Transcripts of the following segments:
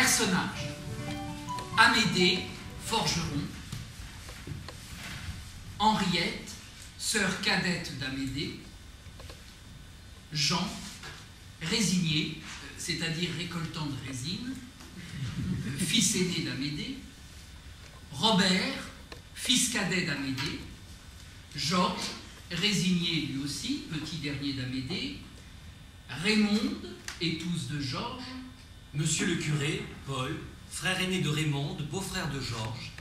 Personnages. Amédée, forgeron. Henriette, sœur cadette d'Amédée. Jean, résigné, c'est-à-dire récoltant de résine, fils aîné d'Amédée. Robert, fils cadet d'Amédée. Georges, résigné lui aussi, petit dernier d'Amédée. Raymonde, épouse de Georges. Monsieur le curé, Paul, frère aîné de Raymonde, beau-frère de Georges.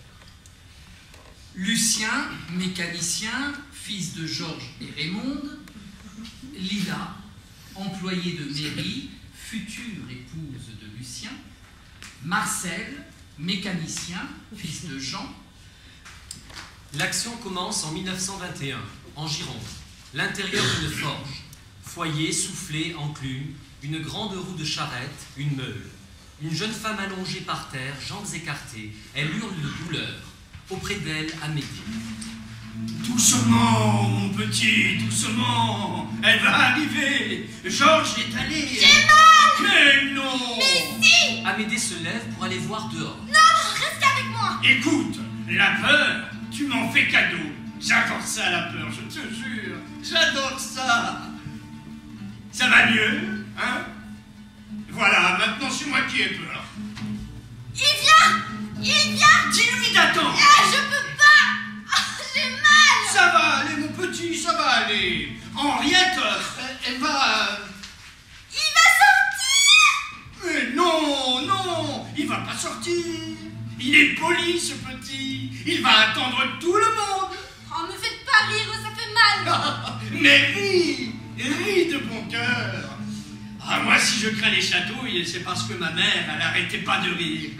Lucien, mécanicien, fils de Georges et Raymonde. Lila, employée de mairie, future épouse de Lucien. Marcel, mécanicien, fils de Jean. L'action commence en 1921, en Gironde. L'intérieur d'une forge. Foyer, soufflé, enclume, une grande roue de charrette, une meule. Une jeune femme allongée par terre, jambes écartées. Elle hurle de douleur. Auprès d'elle, Amédée. Doucement, mon petit, doucement. Elle va arriver. Georges est allé. J'ai mal. Mais non. Mais si. Amédée se lève pour aller voir dehors. Non, restez avec moi. Écoute, la peur, tu m'en fais cadeau. J'adore ça, la peur, je te jure. J'adore ça. Ça va mieux, hein? Voilà, maintenant c'est moi qui ai peur. Il vient. Il vient. Dis-lui d'attendre. Ah, je peux pas. Ah, j'ai mal. Ça va aller, mon petit, ça va aller. Henriette, elle va... Il va sortir. Mais non, non, il va pas sortir. Il est poli, ce petit. Il va attendre tout le monde. Oh, me faites pas rire, ça fait mal. Mais ris, ris de bon cœur. Ah, moi, si je crains les chatouilles, c'est parce que ma mère, elle n'arrêtait pas de rire.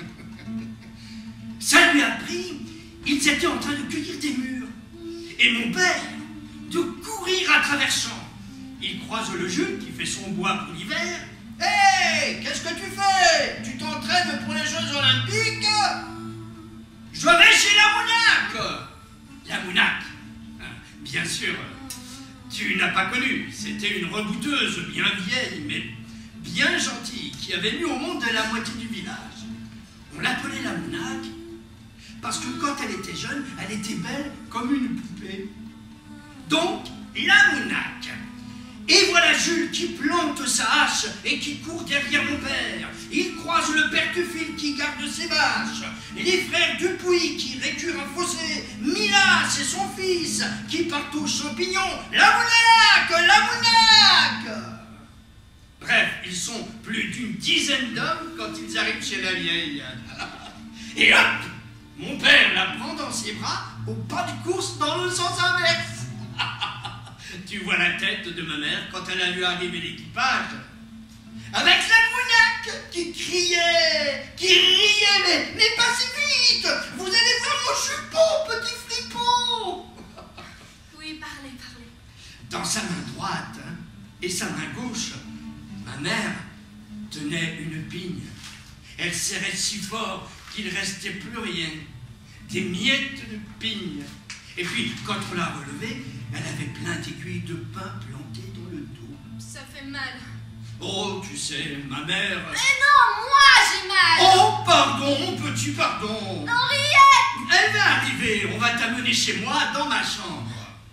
Ça lui a pris, ils étaient en train de cueillir des mûres. Et mon père, de courir à travers champs. Il croise le Jules qui fait son bois pour l'hiver. Hé, qu'est-ce que tu fais? Tu t'entraînes pour les Jeux Olympiques? Je vais chez la Mounac. La Mounac, bien sûr, tu n'as pas connu. C'était une rebouteuse bien vieille, mais bien gentille, qui avait mis au monde la moitié du village. On l'appelait la Mounac, parce que quand elle était jeune, elle était belle comme une poupée. Donc, la Mounac. Et voilà Jules qui plante sa hache et qui court derrière mon père. Il croise le père Tuffil qui garde ses vaches. Les frères Dupuis qui récurent un fossé. Milas et son fils qui partent aux champignons. La Mounac! La Mounac! Bref, ils sont plus d'une dizaine d'hommes quand ils arrivent chez la vieille. Et hop! Mon père la prend dans ses bras au pas de course dans le sens inverse. Tu vois la tête de ma mère quand elle a vu arriver l'équipage. Avec la Mounac qui criait, qui riait, mais pas si vite. Vous allez voir mon jupon, petit fripon. Oui, parlez, parlez. Dans sa main droite et sa main gauche, ma mère tenait une pigne. Elle serrait si fort qu'il ne restait plus rien. Des miettes de pigne. Et puis, quand on l'a relevée, elle avait plein d'aiguilles de pain plantées dans le dos. Ça fait mal. Oh, tu sais, ma mère... Mais non, moi j'ai mal. Oh, pardon, petit pardon. Henriette. Elle va arriver, on va t'amener chez moi dans ma chambre.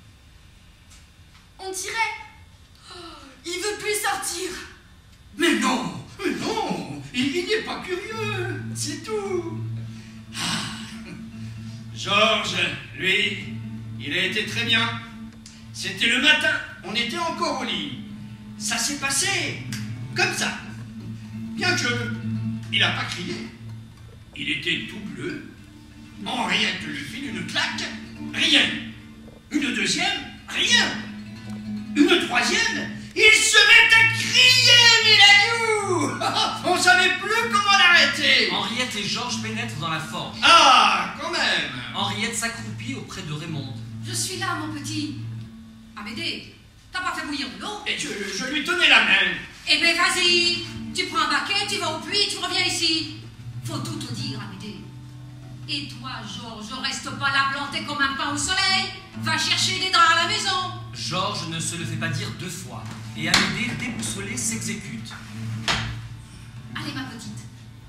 On dirait... Oh, il veut plus sortir. Mais non, il n'est pas curieux, c'est tout. Ah. Georges, lui, il a été très bien. C'était le matin, on était encore au lit. Ça s'est passé comme ça. Bien que il n'a pas crié. Il était tout bleu. Henriette lui file une claque. Rien. Une deuxième. Rien. Une troisième. Il se met à crier, Miladou. On savait plus comment l'arrêter. Henriette et Georges pénètrent dans la forge. Ah, quand même. Henriette s'accroupit auprès de Raymonde. Je suis là, mon petit. Amédée, t'as pas fait bouillir de l'eau? Et je lui tenais la main. Eh ben, vas-y. Tu prends un baquet, tu vas au puits, tu reviens ici. Faut tout te dire, Amédée. Et toi, Georges, reste pas là planté comme un pain au soleil. Va chercher des draps à la maison. Georges ne se le fait pas dire deux fois. Et Amédée, déboussolée, s'exécute. Allez, ma petite,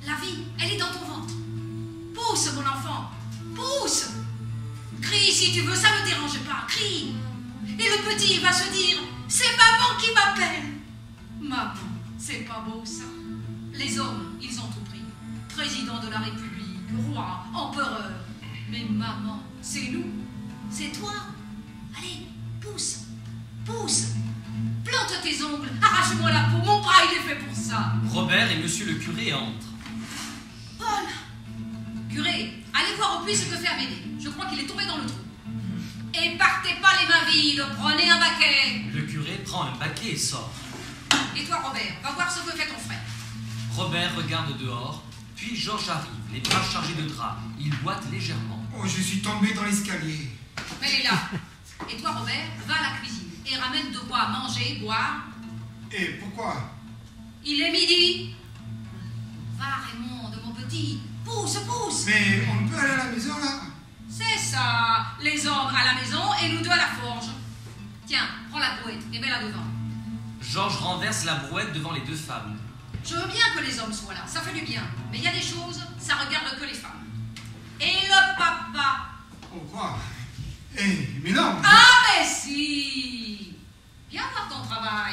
La vie, elle est dans ton ventre. Pousse, mon enfant, pousse. Crie si tu veux, ça ne me dérange pas, crie. Et le petit va se dire, c'est maman qui m'appelle. Maman, c'est pas beau ça. Les hommes, ils ont tout pris. Président de la République, roi, empereur. Mais maman, c'est nous, c'est toi. Allez, pousse, pousse. Plante tes ongles, arrache-moi la peau, mon bras il est fait pour ça. Robert et monsieur le curé entrent. Paul, curé, allez voir au puits ce que fait Amédée. Je crois qu'il est tombé dans le trou. Et partez pas les mains vides, prenez un baquet. Le curé prend un baquet et sort. Et toi, Robert, va voir ce que fait ton frère. Robert regarde dehors, puis Georges arrive, les bras chargés de draps. Il boite légèrement. Oh, je suis tombé dans l'escalier. Elle est là. Et toi, Robert, va à la cuisine et ramène de quoi manger, boire. Et pourquoi? Il est midi. Va, Raymond, mon petit. Pousse, pousse. Mais on peut aller à la maison, là? C'est ça. Les hommes à la maison et nous deux à la forge. Tiens, prends la brouette et mets-la devant. Georges renverse la brouette devant les deux femmes. Je veux bien que les hommes soient là, ça fait du bien. Mais il y a des choses, ça regarde que les femmes. Et le papa? Oh, quoi? Mais non! Ah, mais si! Viens voir ton travail.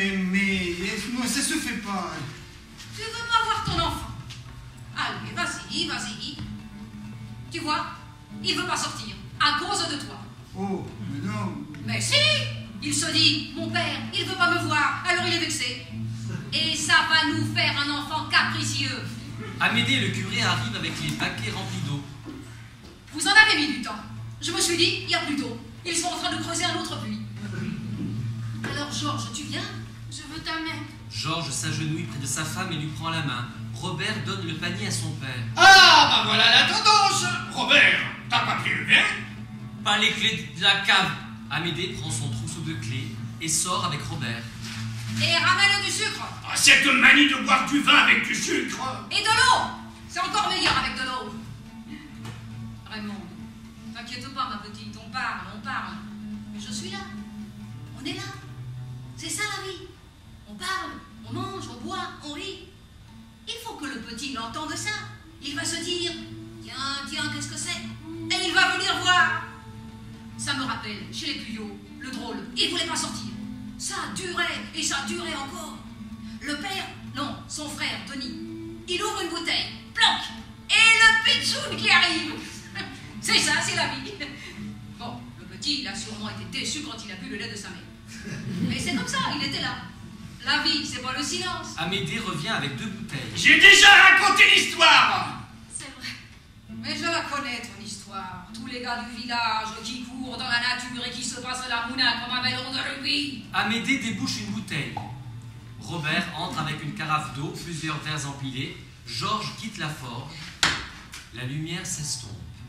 Mais ça se fait pas. Tu veux pas voir ton enfant? Allez, vas-y, vas-y. Tu vois, il veut pas sortir, à cause de toi. Oh, mais non. Mais si! Il se dit, mon père, il veut pas me voir, alors il est vexé. Et ça va nous faire un enfant capricieux. Amédée et le curé arrivent avec les baquets remplis d'eau. Vous en avez mis du temps. Je me suis dit, il n'y a plus d'eau. Ils sont en train de creuser un autre puits. Alors, Georges, tu viens? Je veux ta main. Georges s'agenouille près de sa femme et lui prend la main. Robert donne le panier à son père. Ah, bah voilà la tendance. Robert, t'as pas pris le mien? Pas les clés de la cave. Amédée prend son trousseau de clés et sort avec Robert. Et ramène du sucre. Ah, cette manie de boire du vin avec du sucre. Et de l'eau. C'est encore meilleur avec de l'eau. Raymond, t'inquiète pas, ma petite, on parle. Mais je suis là. On est là. C'est ça la vie. On parle, on mange, on boit, on rit. Il faut que le petit l'entende ça. Il va se dire, tiens, qu'est-ce que c'est? Et il va venir voir. Ça me rappelle, chez les Puyot, le drôle, il voulait pas sortir. Ça durait, et ça durait encore. Le père, non, son frère, Denis, il ouvre une bouteille, planque, et le pitchoun qui arrive. C'est ça, c'est la vie. Bon, le petit, il a sûrement été déçu quand il a bu le lait de sa mère. Mais c'est comme ça, il était là. La vie, c'est pas le silence. Amédée revient avec 2 bouteilles. J'ai déjà raconté l'histoire. C'est vrai. Mais je la connais, ton histoire. Tous les gars du village qui courent dans la nature et qui se passent la mouna comme un ballon de rugby. Amédée débouche une bouteille. Robert entre avec une carafe d'eau, plusieurs verres empilés. Georges quitte la forge. La lumière s'estompe.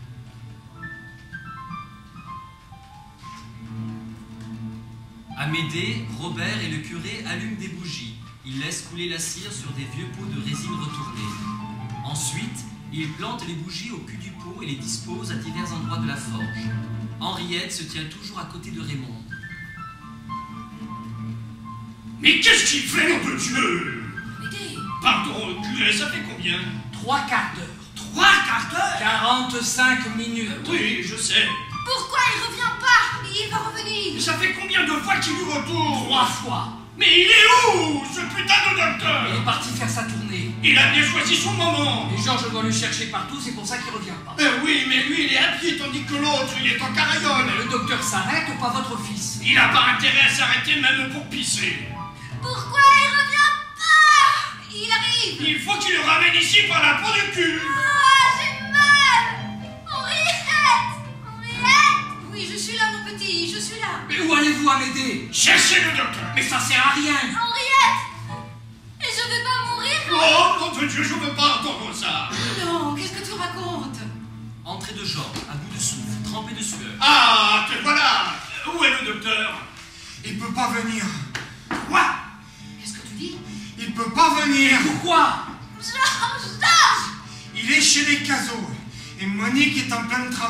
Amédée, Robert et le curé allument des bougies. Ils laissent couler la cire sur des vieux pots de résine retournés. Ensuite, ils plantent les bougies au cul du pot et les disposent à divers endroits de la forge. Henriette se tient toujours à côté de Raymond. Mais qu'est-ce qu'il fait, nom de Dieu? Amédée. Pardon, curé, ça fait combien? 3 quarts d'heure. 3 quarts d'heure? 45 minutes. Oui, je sais. Pourquoi il revient pas? Il va revenir. Ça fait combien de fois qu'il nous retourne? 3 fois. Mais il est où, ce putain de Il est docteur? parti faire sa tournée. Il a bien choisi son moment. Et Georges doit le chercher partout, c'est pour ça qu'il revient pas. Oui, mais lui, il est à pied, tandis que l'autre, il est en carayole. Le docteur s'arrête, pas votre fils. Il n'a pas intérêt à s'arrêter même pour pisser. Pourquoi il revient pas? Il arrive. Il faut qu'il le ramène ici par la peau du cul. Ah, j'ai mal! Henriette! Henriette! Oui, je suis là, mon petit, je suis là. Mais où allez-vous, Amédée? Cherchez le docteur. Mais ça sert à rien. Henriette! Et je vais pas mourir? Oh, nom de Dieu, je veux pas entendre ça. Non, qu'est-ce que tu racontes? Entrée de Georges, à bout de souffle, trempé de sueur. Ah, te voilà. Où est le docteur? Il peut pas venir. Quoi? Qu'est-ce que tu dis? Il peut pas venir. Pourquoi? Georges! Il est chez les Cazaux. Et Monique est en plein travail.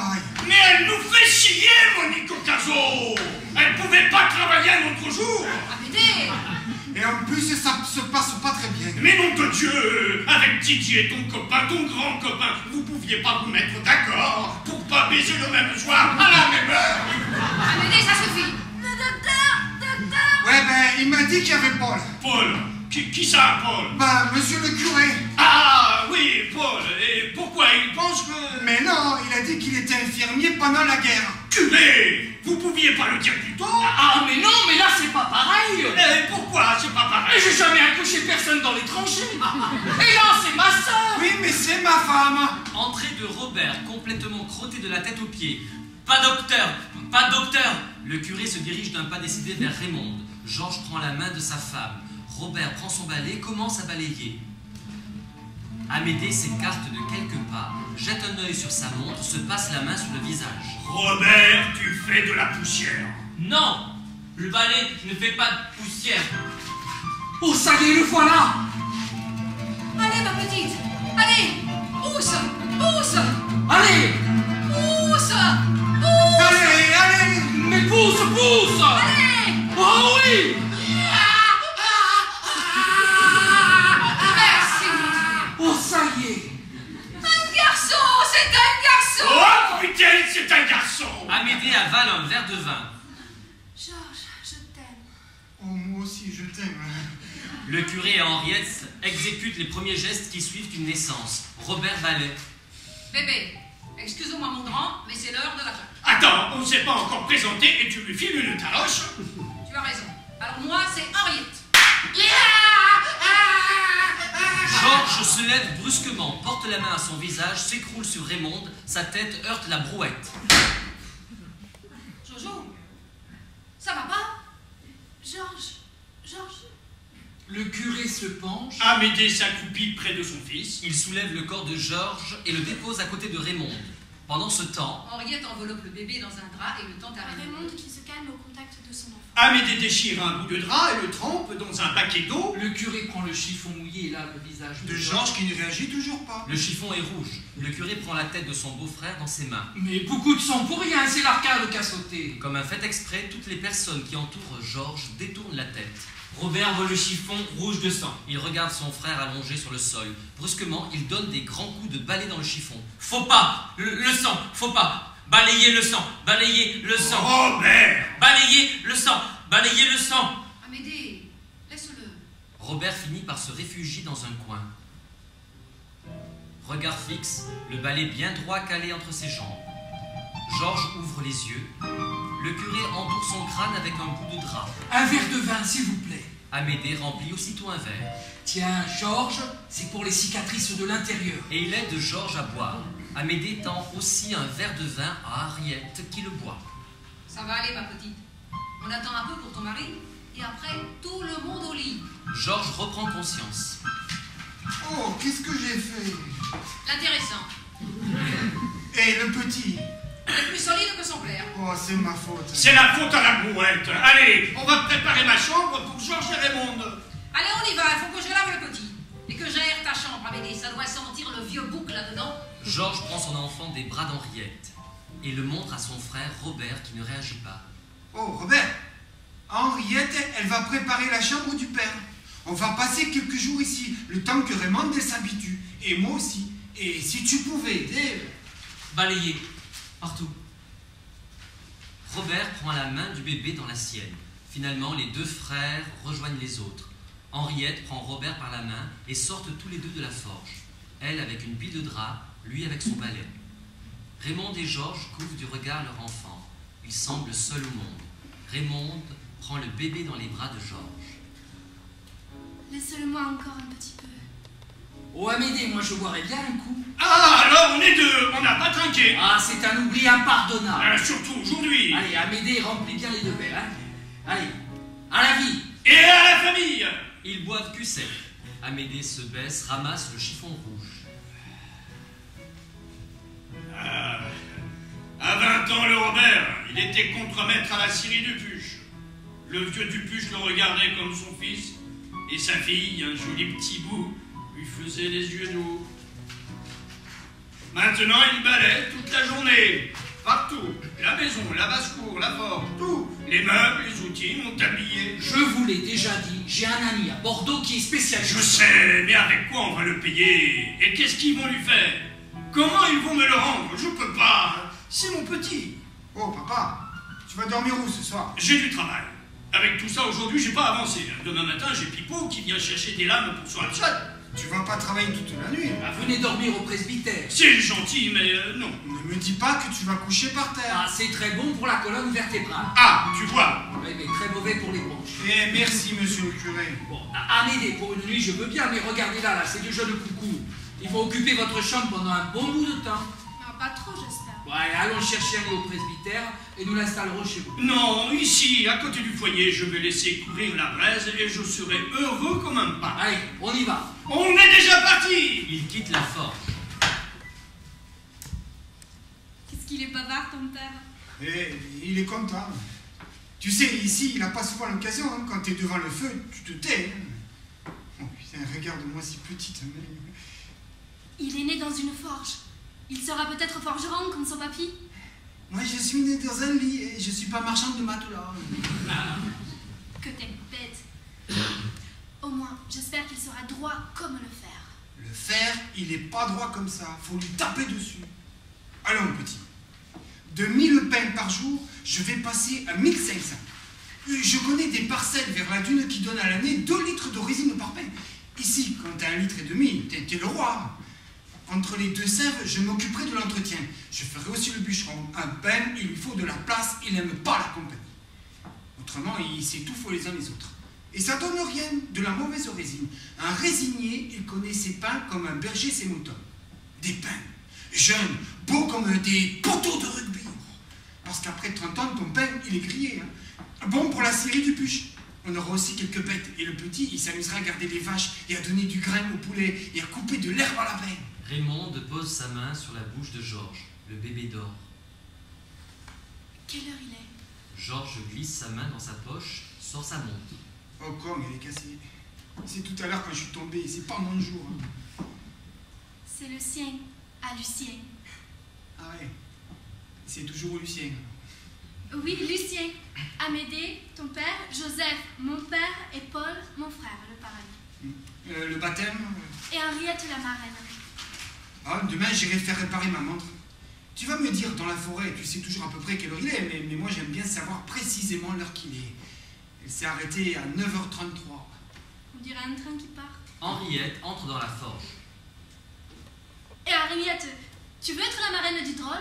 Mais elle nous fait chier, Monique Ocaso. Elle pouvait pas travailler un autre jour. Amédée! Et en plus, ça se passe pas très bien. Mais nom de Dieu, avec Didier, ton copain, ton grand copain, vous pouviez pas vous mettre d'accord pour pas baiser le même soir à la même heure. Amédée, ça suffit! Le docteur! Ouais, ben, il m'a dit qu'il y avait Paul. Paul, qui ça, Paul? Ben, monsieur le curé. Ah oui, Paul, et pourquoi il pense que... Mais non, il a dit qu'il était infirmier pendant la guerre. Curé, vous pouviez pas le dire plus tôt? Ah, mais non, mais là, c'est pas pareil. Et pourquoi c'est pas pareil? Et j'ai jamais accouché personne dans l'étranger. Et là, c'est ma sœur. Oui, mais c'est ma femme. Entrée de Robert, complètement crotté de la tête aux pieds. Pas docteur, pas docteur. Le curé se dirige d'un pas décidé vers Raymonde. Georges prend la main de sa femme. Robert prend son balai, commence à balayer. Amédée s'écarte de quelques pas, jette un œil sur sa montre, se passe la main sur le visage. Robert, tu fais de la poussière. Non, le balai ne fait pas de poussière. Oh, ça y est, le voilà. Allez, ma petite! Allez! Pousse! Pousse! Allez, Pousse! Allez, allez. mais pousse, pousse. Allez! Oh oui. Merci! Oh, ça y est. Un garçon! C'est un garçon! Oh putain, c'est un garçon. Amédée avale un verre de vin. Georges, je t'aime. Oh, moi aussi, je t'aime. Le curé et Henriette exécutent les premiers gestes qui suivent une naissance. Robert balaie. Bébé, excuse-moi mon grand, mais c'est l'heure de la claque. Attends, on ne s'est pas encore présenté et tu lui files une taloche? Tu as raison. Alors moi, c'est Henriette. Georges se lève brusquement, porte la main à son visage, s'écroule sur Raymonde, sa tête heurte la brouette. Jojo, ça va pas? Georges, Le curé se penche. Amédée s'accroupit près de son fils. Il soulève le corps de Georges et le dépose à côté de Raymonde. Pendant ce temps, Henriette enveloppe le bébé dans un drap et le tente à Raymond. Raymond qui se calme au contact de son enfant. Amédée déchire un bout de drap et le trempe dans un baquet d'eau. Le curé prend le chiffon mouillé et lave le visage De Georges qui ne réagit toujours pas. le chiffon est rouge. Le curé prend la tête de son beau-frère dans ses mains. Mais beaucoup de sang pour rien, c'est l'arcade qu'a sauté. Comme un fait exprès, toutes les personnes qui entourent Georges détournent la tête. Robert voit le chiffon rouge de sang. Il regarde son frère allongé sur le sol. Brusquement, il donne des grands coups de balai dans le chiffon. Faut pas! Le sang! Faut pas! Balayez le sang! Balayez le sang! Robert! Balayez le sang! Balayez le sang! Amédée, laisse-le. Robert finit par se réfugier dans un coin. Regard fixe, le balai bien droit calé entre ses jambes. Georges ouvre les yeux. Le curé entoure son crâne avec un bout de drap. Un verre de vin, s'il vous plaît. Amédée remplit aussitôt un verre. Tiens, Georges, c'est pour les cicatrices de l'intérieur. Et il aide Georges à boire. Amédée tend aussi un verre de vin à Henriette qui le boit. Ça va aller, ma petite. On attend un peu pour ton mari, et après, tout le monde au lit. Georges reprend conscience. Oh, qu'est-ce que j'ai fait? L'intéressant. Et le petit? Il est plus solide que son père. Oh, c'est ma faute. C'est la faute à la brouette. Allez, on va préparer ma chambre pour Georges et Raymond. Allez, on y va, il faut que je lave le petit. Et que j'aère ta chambre, Amédée. Ça doit sentir le vieux bouc là-dedans. Georges prend son enfant des bras d'Henriette et le montre à son frère Robert qui ne réagit pas. Oh, Robert, Henriette, elle va préparer la chambre du père. On va passer quelques jours ici, le temps que Raymond elle s'habitue. Et moi aussi. Et si tu pouvais aider... Balayez. Partout. Robert prend la main du bébé dans la sienne. Finalement, les deux frères rejoignent les autres. Henriette prend Robert par la main et sortent tous les deux de la forge. Elle avec une pile de drap, lui avec son balai. Raymond et Georges couvrent du regard leur enfant. Ils semblent seuls au monde. Raymond prend le bébé dans les bras de Georges. Laisse-le-moi encore un petit peu. Oh, Amédée, moi je boirais bien un coup. Ah, alors on est deux, on n'a pas trinqué. Ah, c'est un oubli impardonnable. Surtout aujourd'hui. Allez, Amédée, remplis bien les deux verres, hein. Allez, à la vie. Et à la famille. Ils boivent cul sec. Amédée se baisse, ramasse le chiffon rouge. À 20 ans, le Robert, il était contremaître à la scierie Dupuche. Le vieux Dupuche le regardait comme son fils, et sa fille, un joli petit bout, lui faisait les yeux doux. Maintenant, il balaie toute la journée. partout. La maison, la basse-cour, la porte, tout. Les meubles, les outils, mon tablier. Je vous l'ai déjà dit, j'ai un ami à Bordeaux qui est spécialiste. Je sais, mais avec quoi on va le payer? Et qu'est-ce qu'ils vont lui faire? Comment ils vont me le rendre? Je peux pas. C'est mon petit. Oh, papa, tu vas dormir où ce soir? J'ai du travail. Avec tout ça, aujourd'hui, j'ai pas avancé. Demain matin, j'ai Pipo qui vient chercher des lames pour son Alchad. Tu vas pas travailler toute la nuit. Venez dormir au presbytère. C'est gentil, mais non. Ne me dis pas que tu vas coucher par terre. Ah, c'est très bon pour la colonne vertébrale. Ah, tu vois. Oui, mais très mauvais pour les bronches. Eh, merci, monsieur le curé. Bon, Amédée, pour une nuit, je veux bien, mais regardez là, c'est deux jeunes coucous. Ils vont occuper votre chambre pendant un bon bout de temps. Non, pas trop, j'espère. Ouais, allons chercher un lit au presbytère et nous l'installerons chez vous. Non, ici, à côté du foyer, je vais laisser courir la braise et je serai heureux comme un pain. Allez, on y va. On est déjà parti. Il quitte la forge. Qu'est-ce qu'il est bavard, ton père. Eh, il est content. Tu sais, ici, il n'a pas souvent l'occasion. Hein. Quand tu es devant le feu, tu te tais. Hein. Oh putain, regarde-moi si petite. Il est né dans une forge. Il sera peut-être forgeron comme son papy. Moi, je suis né dans un lit et je suis pas marchande de matelas. Que t'es bête. Au moins, j'espère qu'il sera droit comme le fer. Le fer, il est pas droit comme ça. Faut lui taper dessus. Allons, petit. De 1000 pains par jour, je vais passer à 1500. Je connais des parcelles vers la dune qui donnent à l'année 2 litres de résine par pain. Ici, quand t'as 1,5 litre, t'es le roi. Entre les deux sèves, je m'occuperai de l'entretien. Je ferai aussi le bûcheron. Un pain, il lui faut de la place, il n'aime pas la compagnie. Autrement, il s'étouffe les uns les autres. Et ça donne rien, de la mauvaise résine. Un résinier, il connaît ses pains comme un berger ses moutons. Des pains, jeunes, beaux comme des poteaux de rugby. Parce qu'après 30 ans, ton pain, il est grillé. Hein. Bon pour la scierie du bûche. On aura aussi quelques bêtes. Et le petit, il s'amusera à garder les vaches et à donner du grain au poulet et à couper de l'herbe à la veine. Raymond pose sa main sur la bouche de Georges. Le bébé dort. Quelle heure il est? Georges glisse sa main dans sa poche, sort sa montre. Oh, comme elle est cassée. C'est tout à l'heure quand je suis tombé, c'est pas mon jour. Hein. C'est le sien, à Lucien. Ah ouais, c'est toujours Lucien. Oui, Lucien. Amédée, ton père, Joseph, mon père, et Paul, mon frère, le parrain. Le baptême Et Henriette, la marraine. Ah, demain, j'irai faire réparer ma montre. Tu vas me dire, dans la forêt, tu sais toujours à peu près quelle heure il est, mais moi, j'aime bien savoir précisément l'heure qu'il est. Elle s'est arrêtée à 9h33. On dirait un train qui part. Henriette entre dans la forge. Et Henriette, tu veux être la marraine du drôle?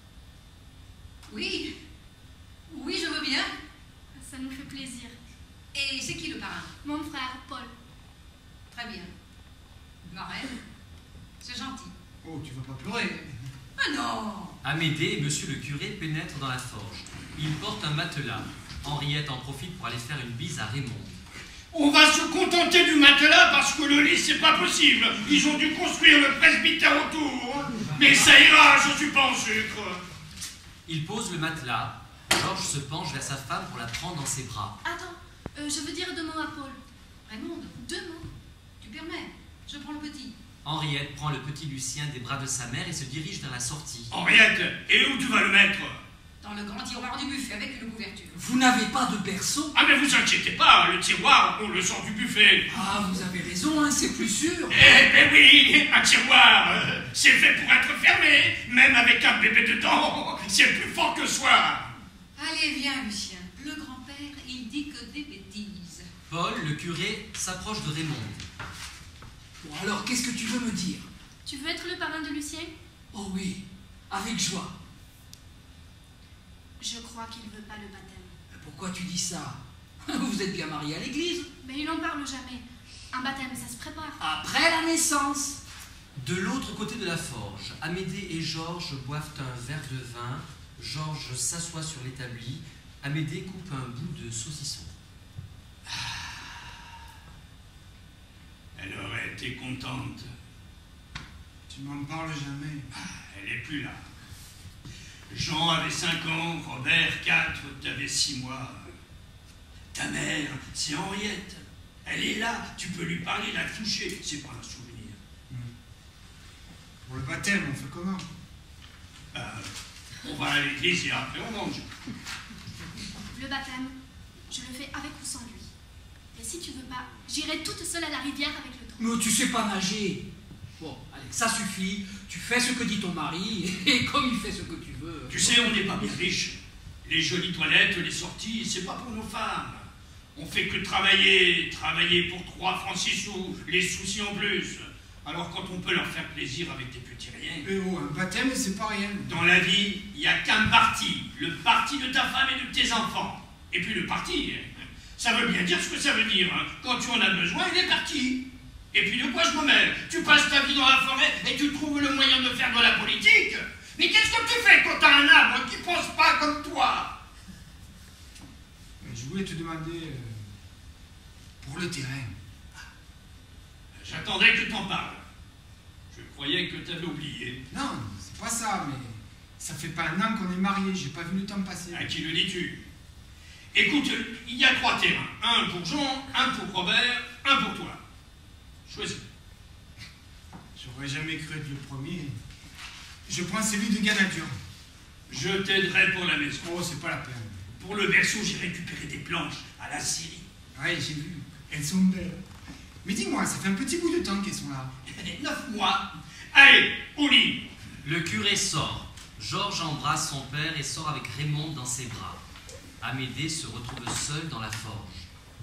Oui. Oui, je veux bien. Ça nous fait plaisir. Et c'est qui le parrain? Mon frère, Paul. Très bien. Marraine, c'est gentil. Oh, tu vas pas pleurer. Ah non! Amédée et monsieur le curé pénètrent dans la forge. Ils portent un matelas. Henriette en profite pour aller faire une bise à Raymond. On va se contenter du matelas parce que le lit, c'est pas possible. Ils ont dû construire le presbytère autour. Mais ça ira, je suis pas en sucre. Il pose le matelas. Georges se penche vers sa femme pour la prendre dans ses bras. Attends, je veux dire 2 mots à Paul. Raymond, 2 mots. tu permets? Je prends le petit. Henriette prend le petit Lucien des bras de sa mère et se dirige vers la sortie. Henriette, et où tu vas le mettre? Dans le grand tiroir du buffet avec une couverture. Vous n'avez pas de berceau? Ah, mais vous inquiétez pas, le tiroir, on le sort du buffet. Ah, vous avez raison, hein, c'est plus sûr. Eh ben oui, un tiroir, c'est fait pour être fermé, même avec un bébé dedans, c'est plus fort que soi. Allez, viens, Lucien. Le grand-père, il dit que des bêtises. Paul, le curé, s'approche de Raymond. Bon, alors, qu'est-ce que tu veux me dire? Tu veux être le parrain de Lucien? Oh oui, avec joie. Je crois qu'il veut pas le baptême. Pourquoi tu dis ça? Vous êtes bien mariés à l'église. Mais il n'en parle jamais. Un baptême, ça se prépare. Après la naissance. De l'autre côté de la forge, Amédée et Georges boivent un verre de vin. Georges s'assoit sur l'établi. Amédée coupe un bout de saucisson. Elle aurait été contente. Tu m'en parles jamais. Elle est plus là. Jean avait 5 ans, Robert 4, t'avais 6 mois. Ta mère, c'est Henriette. Elle est là, tu peux lui parler, la toucher. C'est pas un souvenir. Pour le baptême, on fait comment? On va à l'église et après on mange. Le baptême, je le fais avec ou sans lui. Et si tu veux pas, j'irai toute seule à la rivière avec le dos. Mais tu sais pas nager. Bon, allez, ça suffit. Tu fais ce que dit ton mari, et comme il fait ce que tu veux. Tu sais, on n'est pas bien riche. Les jolies toilettes, les sorties, c'est pas pour nos femmes. On fait que travailler pour 3 francs 6 sous, les soucis en plus. Alors quand on peut leur faire plaisir avec des petits riens. Mais oh, un baptême, c'est pas rien. Dans la vie, il n'y a qu'un parti. Le parti de ta femme et de tes enfants. Et puis le parti, ça veut bien dire ce que ça veut dire. Hein. Quand tu en as besoin, il est parti. Et puis de quoi je me mêle? Tu passes ta vie dans la forêt et tu trouves le moyen de faire de la politique? Mais qu'est-ce que tu fais quand t'as un arbre qui pense pas comme toi? Je voulais te demander pour le terrain. J'attendais que tu t'en parles. Je croyais que tu avais oublié. Non, c'est pas ça, mais ça fait pas un an qu'on est mariés, j'ai pas vu le temps passer. À qui le dis-tu? Écoute, il y a 3 terrains. Un pour Jean, un pour Robert, un pour toi. Choisis. J'aurais jamais cru être le premier. Je prends celui de Ganadur. Je t'aiderai pour la maison. Oh, c'est pas la peine. Pour le berceau, j'ai récupéré des planches à la Syrie. Ouais, j'ai vu. Elles sont belles. Mais dis-moi, ça fait un petit bout de temps qu'elles sont là. 9 mois. Allez, au lit. Le curé sort. Georges embrasse son père et sort avec Raymond dans ses bras. Amédée se retrouve seule dans la forge.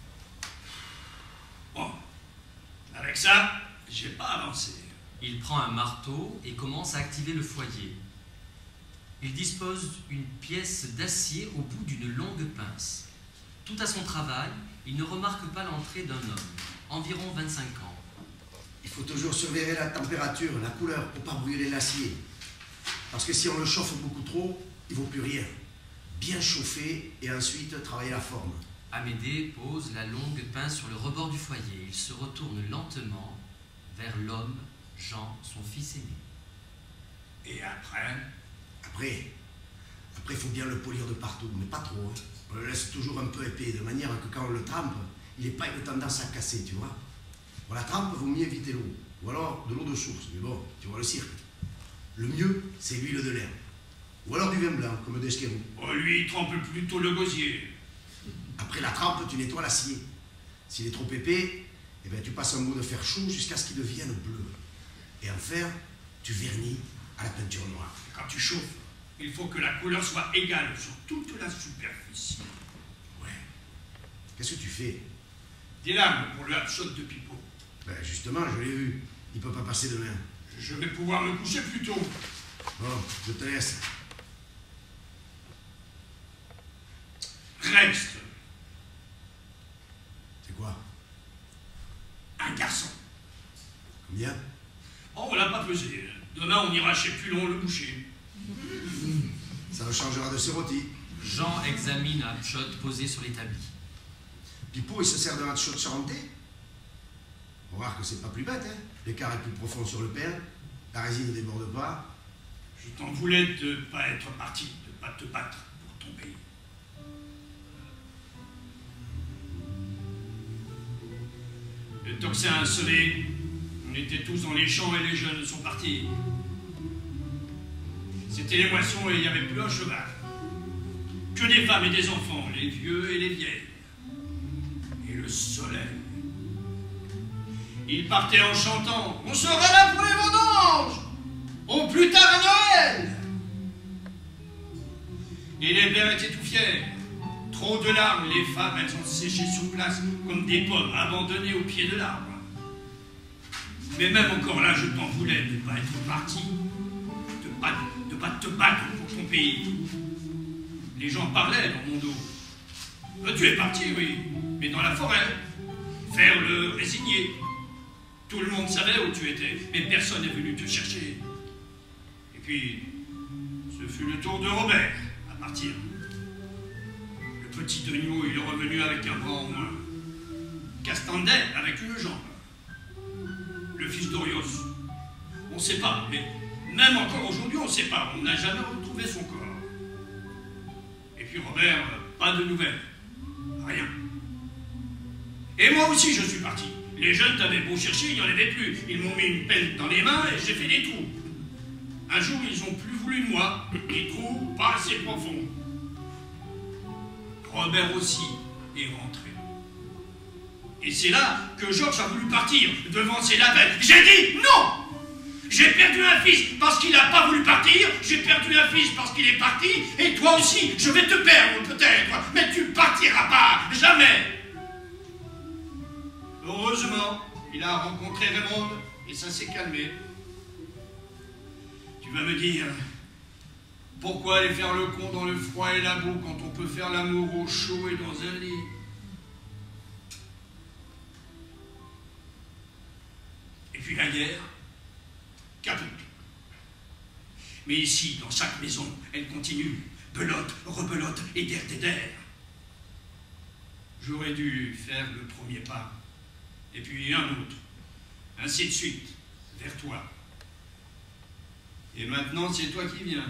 Bon, avec ça, j'ai pas avancé. Il prend un marteau et commence à activer le foyer. Il dispose d'une pièce d'acier au bout d'une longue pince. Tout à son travail, il ne remarque pas l'entrée d'un homme, environ 25 ans. Il faut toujours surveiller la température, la couleur, pour ne pas brûler l'acier. Parce que si on le chauffe beaucoup trop, il ne vaut plus rien. Bien chauffer et ensuite travailler la forme. Amédée pose la longue pince sur le rebord du foyer. Il se retourne lentement vers l'homme, Jean, son fils aîné. Et après? Après, il faut bien le polir de partout, mais pas trop. Hein. On le laisse toujours un peu épais, de manière que quand on le trempe, il n'ait pas une tendance à casser, tu vois. Pour la trempe, vaut mieux éviter l'eau. Ou alors de l'eau de source, mais bon, tu vois le cirque. Le mieux, c'est l'huile de l'herbe. Ou alors du vin blanc, comme d'Esquerou. Oh, lui, il trempe plutôt le gosier. Après la trempe, tu nettoies l'acier. S'il est trop épais, eh bien, tu passes un bout de fer chaud jusqu'à ce qu'il devienne bleu. Et en fer, tu vernis à la peinture noire. Quand tu chauffes, il faut que la couleur soit égale sur toute la superficie. Ouais. Qu'est-ce que tu fais? Des lames pour le hapshot de Pipo. Ben justement, je l'ai vu. Il peut pas passer demain. Je vais pouvoir me coucher plus tôt. Bon, je te laisse. Reste. C'est quoi? Un garçon. Combien? Oh, on l'a pas pesé. Demain, on ira chez Pulon le boucher. Ça changera de ses rôtis. Jean examine un hapshot posé sur l'établi. Pipo, il se sert d'un hapshot charentais. On remarque que c'est pas plus bête, hein. L'écart est plus profond sur le père. La résine ne déborde pas. Je t'en voulais de pas être parti, de pas te battre pour ton pays. Le tocsin a sonné. On était tous dans les champs et les jeunes sont partis. C'était les moissons et il n'y avait plus un cheval. Que des femmes et des enfants, les vieux et les vieilles. Et le soleil. Ils partaient en chantant « On sera là pour les vendanges ! Au plus tard à Noël !» Et les pères étaient tout fiers. Trop de larmes, les femmes, elles ont séché sur place comme des pommes abandonnées au pied de l'arbre. Mais même encore là, je t'en voulais de ne pas être parti, de pas te battre pour ton pays. Les gens parlaient dans mon dos. Tu es parti, oui, mais dans la forêt, faire le résigné. Tout le monde savait où tu étais, mais personne n'est venu te chercher. Et puis, ce fut le tour de Robert à partir. Le petit Degnaud, il est revenu avec un bras en moins. Castander avec une jambe. Le fils d'Orios. On ne sait pas, mais même encore aujourd'hui, on ne sait pas. On n'a jamais retrouvé son corps. Et puis Robert, pas de nouvelles. Rien. Et moi aussi, je suis parti. Les jeunes t'avaient beau chercher, il n'y en avait plus. Ils m'ont mis une pelle dans les mains et j'ai fait des trous. Un jour, ils ont plus voulu de moi. Des trous pas assez profonds. Robert aussi est rentré. Et c'est là que Georges a voulu partir, devancer la bête. J'ai dit non! J'ai perdu un fils parce qu'il n'a pas voulu partir, j'ai perdu un fils parce qu'il est parti, et toi aussi, je vais te perdre peut-être, mais tu partiras pas, jamais! Heureusement, il a rencontré Raymond, et ça s'est calmé. Tu vas me dire, pourquoi aller faire le con dans le froid et la boue quand on peut faire l'amour au chaud et dans un lit? Et puis la guerre, caput. Mais ici, dans chaque maison, elle continue, belote, rebelote et der. J'aurais dû faire le premier pas, et puis un autre, ainsi de suite, vers toi. Et maintenant, c'est toi qui viens.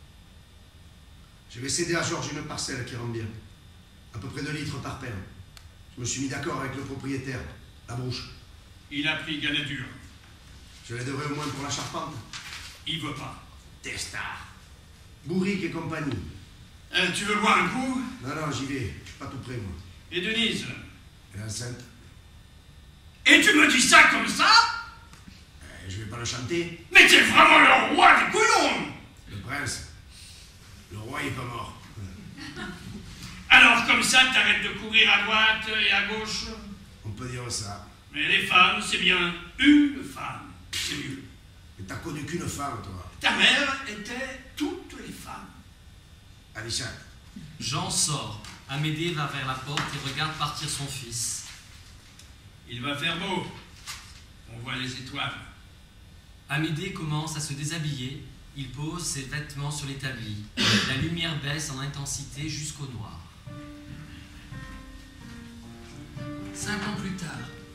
Je vais céder à Georges une parcelle qui rend bien. À peu près 2 litres par paire. Je me suis mis d'accord avec le propriétaire, la bouche. Il a pris Ganadur. Je les devrais au moins pour la charpente. Il veut pas. Testard. Bourrique et compagnie. Tu veux boire un coup? Non, j'y vais. Je suis pas tout près, moi. Et Denise? Elle est enceinte. Et tu me dis ça comme ça? Je vais pas le chanter. Mais t'es vraiment le roi des couillons! Le prince. Le roi il est pas mort. Alors comme ça, t'arrêtes de courir à droite et à gauche? On peut dire ça. Mais les femmes, c'est bien une femme. C'est mieux. Mais t'as connu qu'une femme, toi. Ta mère était toutes les femmes. Alicia. Jean sort. Amédée va vers la porte et regarde partir son fils. Il va faire beau. On voit les étoiles. Amédée commence à se déshabiller. Il pose ses vêtements sur l'établi. La lumière baisse en intensité jusqu'au noir. 5 ans plus tard,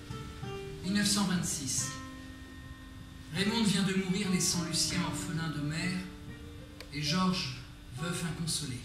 1926. Raymond vient de mourir, laissant Lucien orphelin de mère et Georges veuf inconsolé.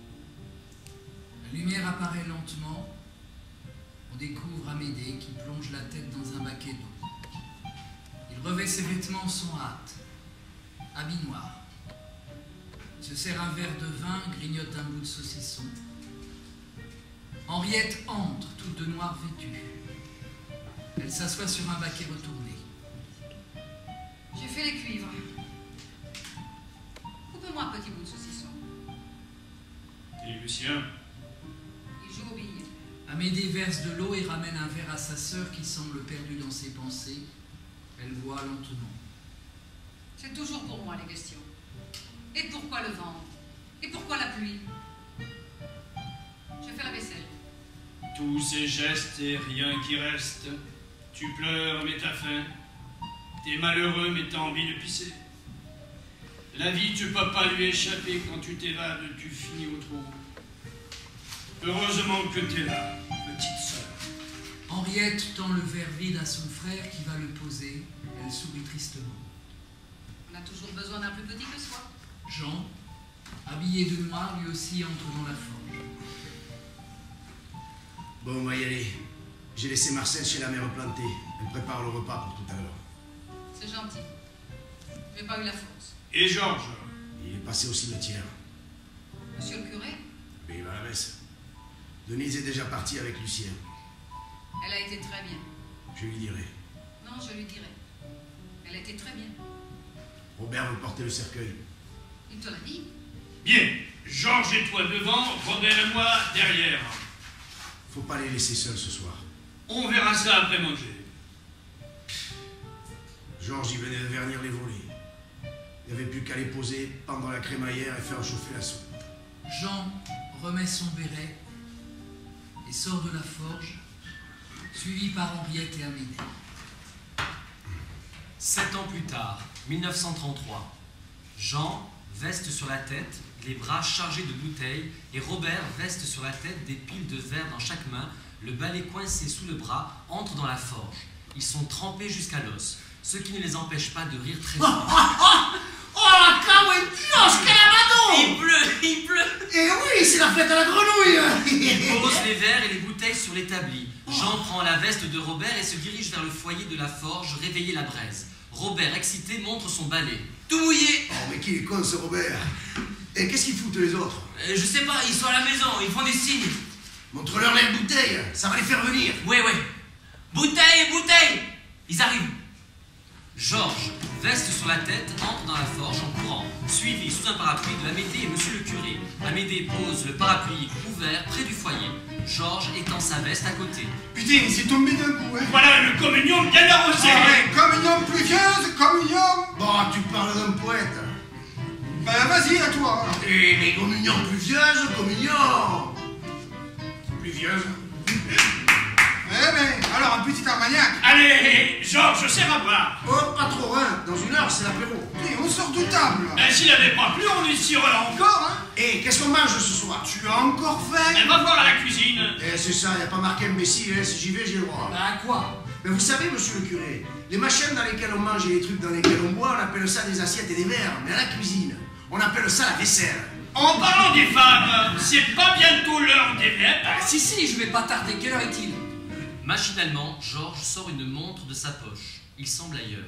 La lumière apparaît lentement. On découvre Amédée qui plonge la tête dans un baquet d'eau. Il revêt ses vêtements sans hâte, habit noir. Il se sert un verre de vin, grignote un bout de saucisson. Henriette entre, toute de noir vêtue. Elle s'assoit sur un baquet retourné. J'ai fait les cuivres. Coupe-moi un petit bout de saucisson. Et Lucien? Il joue aux billes. Amédée verse de l'eau et ramène un verre à sa sœur qui semble perdue dans ses pensées. Elle boit lentement. C'est toujours pour moi les questions. Et pourquoi le vent? Et pourquoi la pluie? Je fais la vaisselle. Tous ces gestes et rien qui reste. Tu pleures mais t'as faim. T'es malheureux mais t'as envie de pisser. La vie tu peux pas lui échapper. Quand tu t'évades tu finis au trou. Heureusement que t'es là, petite sœur. Henriette tend le verre vide à son frère qui va le poser. Elle sourit tristement. On a toujours besoin d'un plus petit que soi. Jean, habillé de noir, lui aussi entre dans la forge. Bon, on va y aller. J'ai laissé Marcel chez la mère plantée. Elle prépare le repas pour tout à l'heure. C'est gentil. J'ai pas eu la force. Et Georges? Il est passé au cimetière. Monsieur le curé? Mais il va à la messe. Denise est déjà partie avec Lucien. Elle a été très bien. Je lui dirai. Non, je lui dirai. Elle a été très bien. Robert veut porter le cercueil. Il te l'a dit? Bien. Georges et toi devant, Robert et moi derrière. Faut pas les laisser seuls ce soir. On verra ça après manger. Georges, il venait de vernir les volets. Il n'y avait plus qu'à les poser, pendant la crémaillère et faire chauffer la soupe. Jean remet son béret et sort de la forge, suivi par Henriette et Amédée. 7 ans plus tard, 1933. Jean, veste sur la tête, les bras chargés de bouteilles, et Robert, veste sur la tête, des piles de verre dans chaque main, le balai coincé sous le bras, entrent dans la forge. Ils sont trempés jusqu'à l'os, ce qui ne les empêche pas de rire très fort. Oh, Dios, Il pleut. Eh oui, c'est la fête à la grenouille. Ils posent les verres et les bouteilles sur l'établi. Jean prend la veste de Robert et se dirige vers le foyer de la forge, réveiller la braise. Robert, excité, montre son balai. Tout mouillé. Oh, mais qui est con ce Robert. Et qu'est-ce qu'ils foutent les autres? Je sais pas, ils sont à la maison, ils font des signes. Montre-leur les bouteilles, ça va les faire venir. Ouais. Bouteille, bouteille. Ils arrivent. Georges, veste sur la tête, entre dans la forge en courant, suivi sous un parapluie de Amédée et monsieur le curé. Amédée pose le parapluie ouvert près du foyer. Georges étend sa veste à côté. Putain, c'est tombé d'un coup, hein. Voilà une communion bien arrosée. Ah ouais, communion pluvieuse, communion. Bon, tu parles d'un poète. Ben vas-y, à toi. Et les communions pluvieuses, communion. Pluvieuse. Eh ben, alors un petit armagnac. Allez, Georges, serre à boire. Oh, pas trop, hein. Dans une heure, c'est l'apéro. Et on sort de table. Ben, s'il n'avait pas plu, on lui tirera encore, hein. Et qu'est-ce qu'on mange ce soir? Tu as encore faim? Elle va voir à la cuisine. Eh, c'est ça, y a pas marqué imbécile, hein. Si j'y vais, j'ai le droit. Bah quoi? Mais vous savez, monsieur le curé, les machines dans lesquelles on mange et les trucs dans lesquels on boit, on appelle ça des assiettes et des verres. Mais à la cuisine, on appelle ça la vaisselle. En parlant des femmes, c'est pas bientôt l'heure des vêpres? Si, je vais pas tarder. Quelle heure est-il? Machinalement, Georges sort une montre de sa poche. Il semble ailleurs.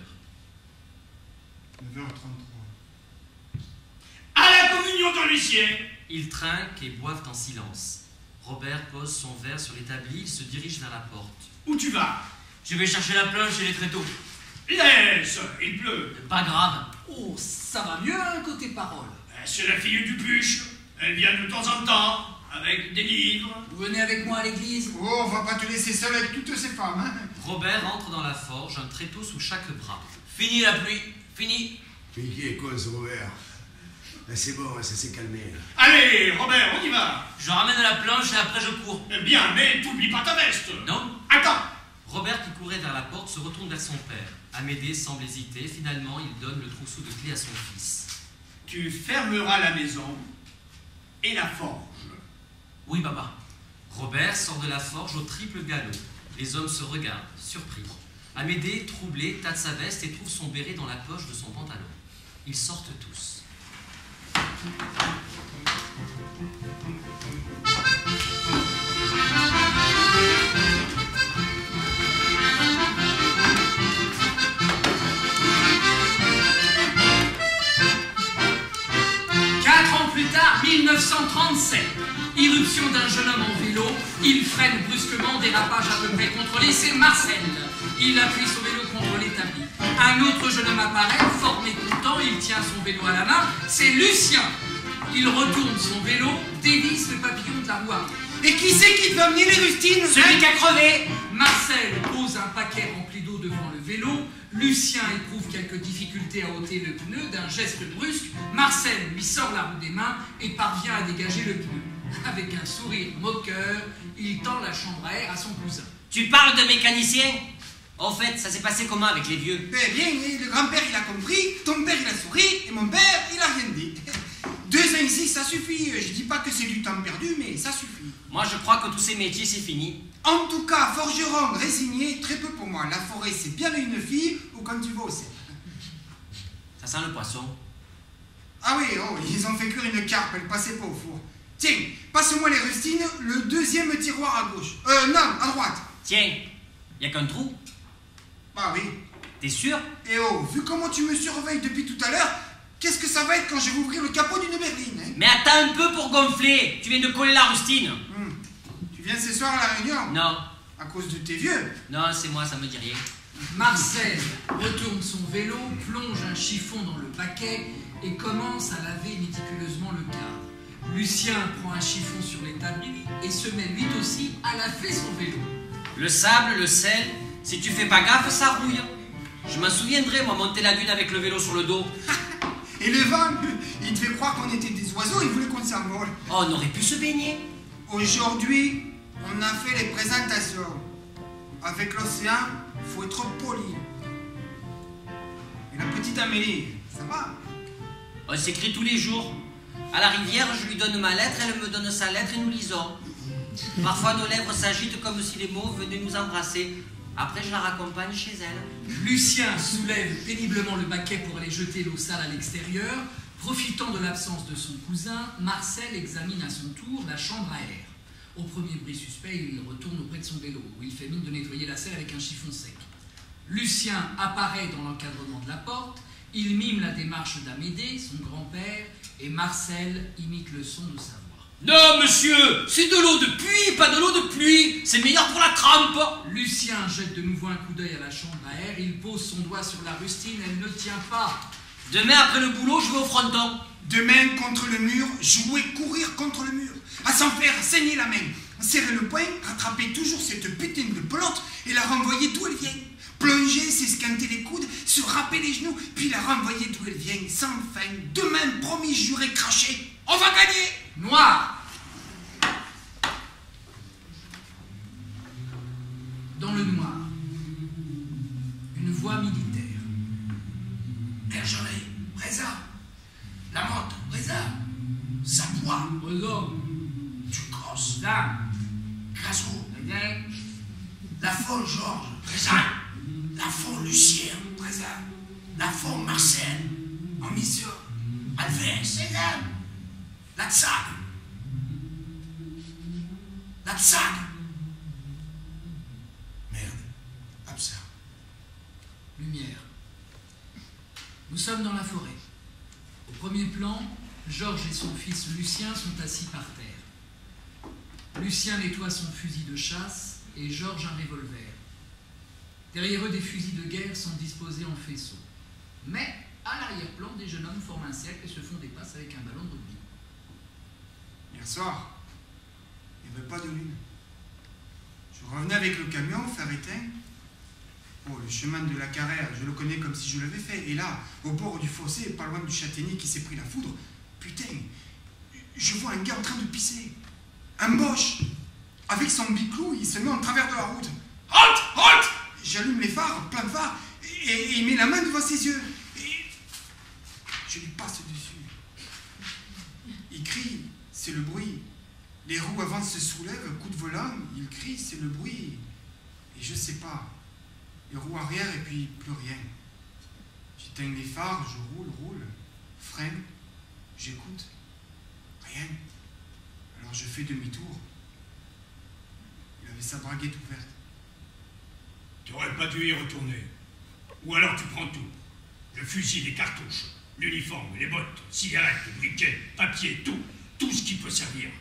9h33. À la communion de l'huissier. Ils trinquent et boivent en silence. Robert pose son verre sur l'établi, il se dirige vers la porte. Où tu vas? Je vais chercher la planche et les tréteaux. Laisse, il pleut. Pas grave. Oh, ça va mieux, hein, côté parole. C'est la fille du Puche. Elle vient de temps en temps, avec des livres. Vous venez avec moi à l'église? Oh, on va pas te laisser seul avec toutes ces femmes, hein. Robert entre dans la forge, un tréteau sous chaque bras. Fini la pluie. Fini. Mais qui est con ce Robert? Ben, c'est bon, ça s'est calmé. Allez, Robert, on y va. Je ramène la planche et après je cours. Bien, mais t'oublies pas ta veste. Non. Attends. Robert, qui courait vers la porte, se retourne vers son père. Amédée semble hésiter. Finalement, il donne le trousseau de clés à son fils. Tu fermeras la maison et la forge. Oui, papa. Robert sort de la forge au triple galop. Les hommes se regardent, surpris. Amédée, troublé, tâte sa veste et trouve son béret dans la poche de son pantalon. Ils sortent tous. Plus tard, 1937, irruption d'un jeune homme en vélo, il freine brusquement, dérapage à peu près contrôlé, c'est Marcel. Il appuie son vélo contre l'établi. Un autre jeune homme apparaît, fort mécontent, il tient son vélo à la main, c'est Lucien. Il retourne son vélo, dévisse le papillon de la roue arrière. Et qui c'est qui va amener les rustines? Celui qui a crevé. Marcel pose un paquet rempli d'eau devant le vélo. Lucien éprouve quelques difficultés à ôter le pneu. D'un geste brusque, Marcel lui sort la roue des mains et parvient à dégager le pneu. Avec un sourire moqueur, il tend la chambre à air à son cousin. Tu parles de mécanicien? En fait, ça s'est passé comment avec les vieux? Ben bien, le grand-père il a compris, ton père il a souri, et mon père il a rien dit. 2 ans ici, ça suffit. Je dis pas que c'est du temps perdu, mais ça suffit. Moi, je crois que tous ces métiers, c'est fini. En tout cas, forgeron, résigné, très peu pour moi. La forêt, c'est bien une fille, ou quand tu vas au cercle. Ça sent le poisson. Ah oui, oh, ils ont fait cuire une carpe, elle passait pas au four. Tiens, passe-moi les rustines, le deuxième tiroir à gauche. Non, à droite. Tiens, y a qu'un trou. Ah oui. T'es sûr? Et oh, vu comment tu me surveilles depuis tout à l'heure, qu'est-ce que ça va être quand je vais ouvrir le capot d'une berline, hein? Mais attends un peu pour gonfler. Tu viens de coller la rustine. Tu viens ce soir à la réunion? Non. À cause de tes vieux? Non, c'est moi, ça me dit rien. Marcel retourne son vélo, plonge un chiffon dans le paquet et commence à laver méticuleusement le cadre. Lucien prend un chiffon sur l'établi et se met lui aussi à laver son vélo. Le sable, le sel, si tu fais pas gaffe, ça rouille. Je m'en souviendrai, moi, monter la dune avec le vélo sur le dos. Et le vent, il devait croire qu'on était des oiseaux, il voulait qu'on s'envole. Oh, on aurait pu se baigner. Aujourd'hui, on a fait les présentations. Avec l'océan, faut être poli. Et la petite Amélie, ça va? On s'écrit tous les jours. À la rivière, je lui donne ma lettre, elle me donne sa lettre et nous lisons. Parfois, nos lèvres s'agitent comme si les mots venaient nous embrasser. Après, je la raccompagne chez elle. Lucien soulève péniblement le baquet pour aller jeter l'eau sale à l'extérieur. Profitant de l'absence de son cousin, Marcel examine à son tour la chambre à air. Au premier bruit suspect, il retourne auprès de son vélo, où il fait mine de nettoyer la selle avec un chiffon sec. Lucien apparaît dans l'encadrement de la porte, il mime la démarche d'Amédée, son grand-père, et Marcel imite le son de sa voix. Non, monsieur, c'est de l'eau de pluie, pas de l'eau de pluie. C'est meilleur pour la crampe. Lucien jette de nouveau un coup d'œil à la chambre à air, il pose son doigt sur la rustine, elle ne tient pas. Demain, après le boulot, je vais au fronton. Demain, contre le mur, jouer, courir contre le mur. À s'en faire saigner la main. Serrer le poing, rattraper toujours cette putain de pelote et la renvoyer d'où elle vient. Plonger, s'esquinter les coudes, se râper les genoux, puis la renvoyer d'où elle vient, sans fin. Demain, promis, juré, craché. On va gagner. Noir. Dans le noir, une voix militaire. Bergeret, Bréza, Lamotte, Bréza, Sapois, Rezo, Ducros, là, Grasso, là, Lafont, Georges, Bréza, Lafont, Lucien, Bréza, Lafont, Marcel, en mission, Alves, Cézanne, Latsac, merde, absent. lumière. Nous sommes dans la forêt. Au premier plan, Georges et son fils Lucien sont assis par terre. Lucien nettoie son fusil de chasse et Georges un revolver. Derrière eux, des fusils de guerre sont disposés en faisceau. Mais, à l'arrière-plan, des jeunes hommes forment un cercle et se font des passes avec un ballon de rugby. Hier soir, il n'y avait pas de lune. Je revenais avec le camion, fer éteint. Oh, le chemin de la Carrère, je le connais comme si je l'avais fait. Et là, au bord du fossé, pas loin du châtaignier qui s'est pris la foudre, putain, je vois un gars en train de pisser. Un moche. Avec son biclou, il se met en travers de la route. Halt! Halt! J'allume les phares, plein de phares, et il met la main devant ses yeux. Et je lui passe dessus. Il crie, c'est le bruit. Les roues avant se soulèvent, coup de volant, il crie, c'est le bruit. Et je sais pas. Les roues arrière et puis plus rien. J'éteins les phares, je roule, freine, j'écoute. Rien. Alors je fais demi-tour. Il avait sa braguette ouverte. Tu n'aurais pas dû y retourner. Ou alors tu prends tout. Le fusil, les cartouches, l'uniforme, les bottes, cigarettes, le briquet, papier, tout ce qui peut servir.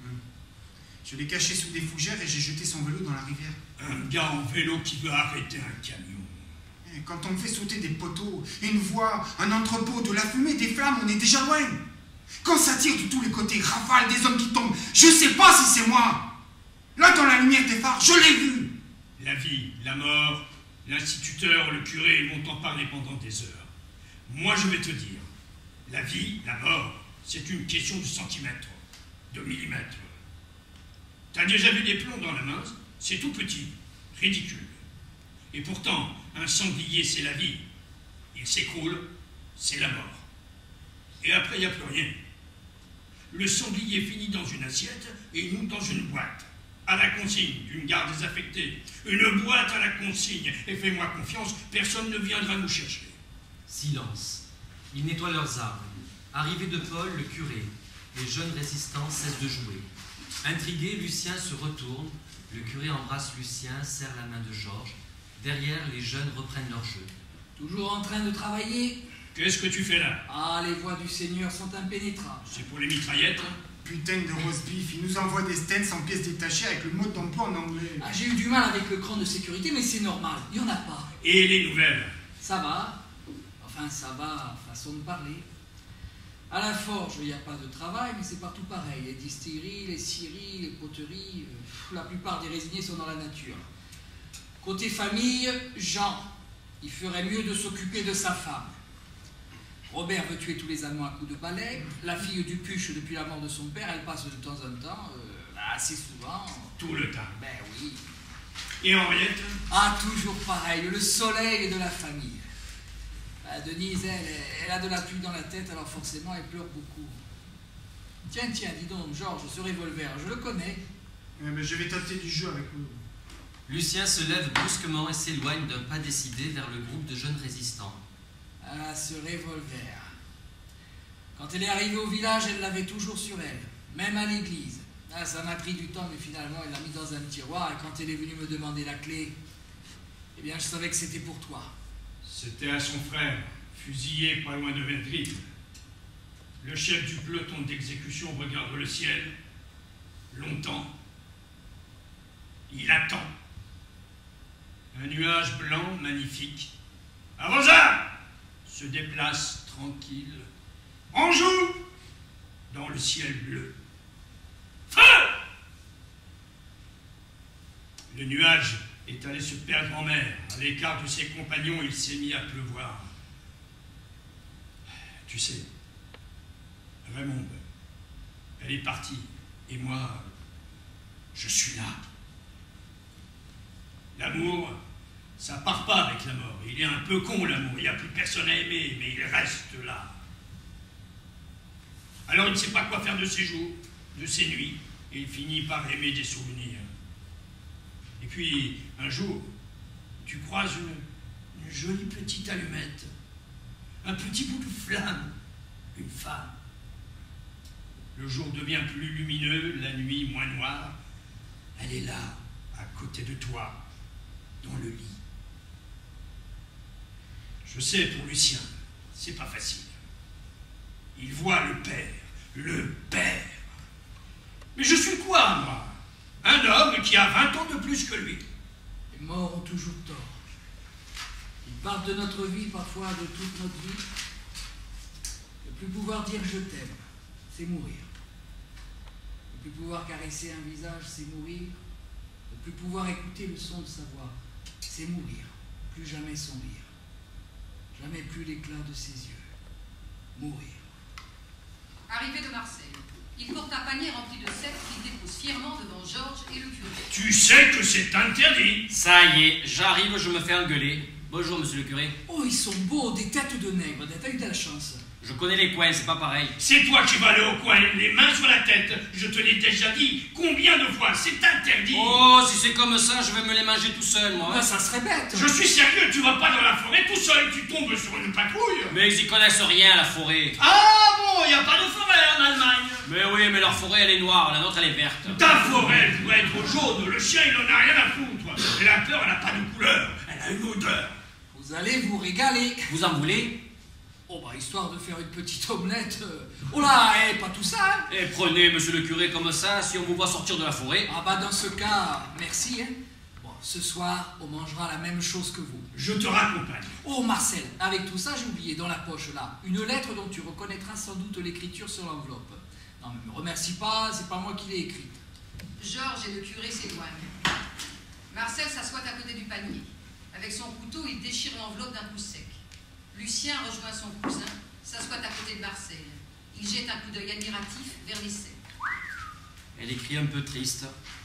Je l'ai caché sous des fougères et j'ai jeté son vélo dans la rivière. Un gars en vélo qui veut arrêter un camion. Et quand on fait sauter des poteaux, une voie, un entrepôt, de la fumée, des flammes, on est déjà loin. Quand ça tire de tous les côtés, rafale, des hommes qui tombent, je sais pas si c'est moi. Là, dans la lumière des phares, je l'ai vu. La vie, la mort, l'instituteur, le curé, ils vont t'en parler pendant des heures. Moi, je vais te dire, la vie, la mort, c'est une question de centimètres, de millimètres. T'as déjà vu des plombs dans la main? C'est tout petit, ridicule. Et pourtant, un sanglier, c'est la vie. Il s'écroule, c'est la mort. Et après, il n'y a plus rien. Le sanglier finit dans une assiette et nous dans une boîte. À la consigne d'une gare désaffectée. Une boîte à la consigne. Et fais-moi confiance, personne ne viendra nous chercher. Silence. Ils nettoient leurs armes. Arrivé de Paul, le curé. Les jeunes résistants cessent de jouer. Intrigué, Lucien se retourne. Le curé embrasse Lucien, serre la main de Georges. Derrière, les jeunes reprennent leur jeu. Toujours en train de travailler? Qu'est-ce que tu fais là? Ah, les voies du Seigneur sont impénétrables. C'est pour les mitraillettes? Putain de roast beef, il nous envoie des stents en pièces détachées avec le mode d'emploi en anglais. Ah, j'ai eu du mal avec le cran de sécurité, mais c'est normal, il n'y en a pas. Et les nouvelles? Ça va. Enfin, ça va, façon de parler. À la forge, il n'y a pas de travail, mais c'est partout pareil. Les distilleries, les scieries, les poteries, la plupart des résignés sont dans la nature. Côté famille, Jean, il ferait mieux de s'occuper de sa femme. Robert veut tuer tous les Allemands à coups de balai. La fille du Puche, depuis la mort de son père, elle passe de temps en temps, assez souvent. Tout le temps. Ben oui. Et Henriette? Ah, toujours pareil, le soleil de la famille. Denise, elle a de la pluie dans la tête, alors forcément, elle pleure beaucoup. Tiens, dis donc, Georges, ce revolver, je le connais. Mais je vais tâter du jeu avec vous. Lucien se lève brusquement et s'éloigne d'un pas décidé vers le groupe de jeunes résistants. Ah, ce revolver. Quand elle est arrivée au village, elle l'avait toujours sur elle, même à l'église. Ah, ça m'a pris du temps, mais finalement, elle l'a mis dans un tiroir, et quand elle est venue me demander la clé, Eh bien, je savais que c'était pour toi. C'était à son frère, fusillé pas loin de Madrid. Le chef du peloton d'exécution regarde le ciel, longtemps. Il attend. Un nuage blanc magnifique, à vos armes, se déplace tranquille, en joue, dans le ciel bleu. Feu! Le nuage est allé se perdre en mer. À l'écart de ses compagnons, il s'est mis à pleuvoir. Tu sais, Raymond, elle est partie. Et moi, je suis là. L'amour, ça part pas avec la mort. Il est un peu con, l'amour. Il n'y a plus personne à aimer, mais il reste là. Alors il ne sait pas quoi faire de ses jours, de ses nuits, et il finit par aimer des souvenirs. Et puis, un jour, tu croises une jolie petite allumette, un petit bout de flamme, une femme. Le jour devient plus lumineux, la nuit moins noire. Elle est là, à côté de toi, dans le lit. Je sais, pour Lucien, c'est pas facile. Il voit le père, le père. Mais je suis quoi, moi? Un homme qui a 20 ans de plus que lui. Les morts ont toujours tort. Ils parlent de notre vie, parfois de toute notre vie. Ne plus pouvoir dire je t'aime, c'est mourir. Ne plus pouvoir caresser un visage, c'est mourir. Ne plus pouvoir écouter le son de sa voix, c'est mourir. Plus jamais son rire. Jamais plus l'éclat de ses yeux. Mourir. Arrivé de Marseille, il porte un panier rempli de sel qu'il dépose fièrement devant Georges et le curé. Tu sais que c'est interdit. Ça y est, j'arrive, je me fais engueuler. Bonjour, monsieur le curé. Oh, ils sont beaux, des têtes de nègres. T'as eu de la chance. Je connais les coins, c'est pas pareil. C'est toi qui vas aller au coin, les mains sur la tête. Je te l'ai déjà dit. Combien de fois? C'est interdit. Oh, si c'est comme ça, je vais me les manger tout seul, moi. Ben, ça serait bête. Je suis sérieux, tu vas pas dans la forêt tout seul, tu tombes sur une patrouille. Mais ils y connaissent rien, à la forêt. Ah bon, il n'y a pas de forêt en Allemagne. Mais oui, mais leur forêt, elle est noire, la nôtre, elle est verte. Ta forêt elle pourrait être jaune, le chien, il en a rien à foutre. Et la peur, elle n'a pas de couleur, elle a une odeur. Vous allez vous régaler. Vous en voulez? Oh, bah, histoire de faire une petite omelette. Oh là, pas tout ça, hein. Eh, prenez, monsieur le curé, comme ça, si on vous voit sortir de la forêt. Ah bah, dans ce cas, merci, hein. Bon, ce soir, on mangera la même chose que vous. Je te raccompagne. Oh, Marcel, avec tout ça, j'ai oublié dans la poche, là, une lettre dont tu reconnaîtras sans doute l'écriture sur l'enveloppe. Non, mais me remercie pas, c'est pas moi qui l'ai écrite. Georges et le curé s'éloignent. Marcel s'assoit à côté du panier. Avec son couteau, il déchire l'enveloppe d'un coup sec. Lucien rejoint son cousin, s'assoit à côté de Marcel. Il jette un coup d'œil admiratif vers l'essai. Elle écrit un peu triste.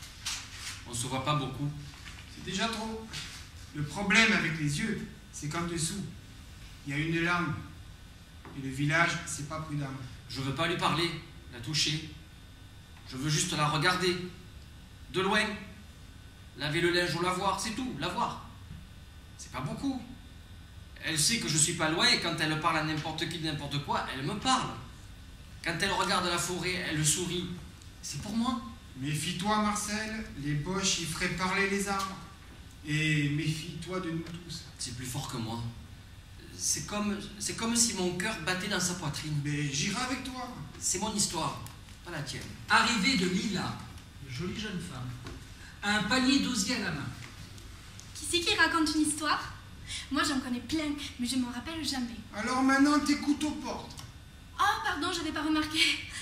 On se voit pas beaucoup. C'est déjà trop. Le problème avec les yeux, c'est qu'en dessous, il y a une langue. Et le village, c'est pas prudent. Je veux pas lui parler, la toucher. Je veux juste la regarder. De loin. Laver le linge ou la voir, c'est tout, la voir. C'est pas beaucoup. Elle sait que je suis pas loin et quand elle parle à n'importe qui de n'importe quoi, elle me parle. Quand elle regarde la forêt, elle sourit. C'est pour moi. Méfie-toi, Marcel, les boches, ils feraient parler les arbres. Et méfie-toi de nous tous. C'est plus fort que moi. C'est comme si mon cœur battait dans sa poitrine. Mais j'irai avec toi. C'est mon histoire, pas la tienne. Arrivée de Lila, jolie jeune femme, un panier d'osier à la main. Qui c'est qui raconte une histoire? Moi, j'en connais plein, mais je m'en rappelle jamais. Alors maintenant, t'écoutes aux portes. Oh, pardon, j'avais pas remarqué.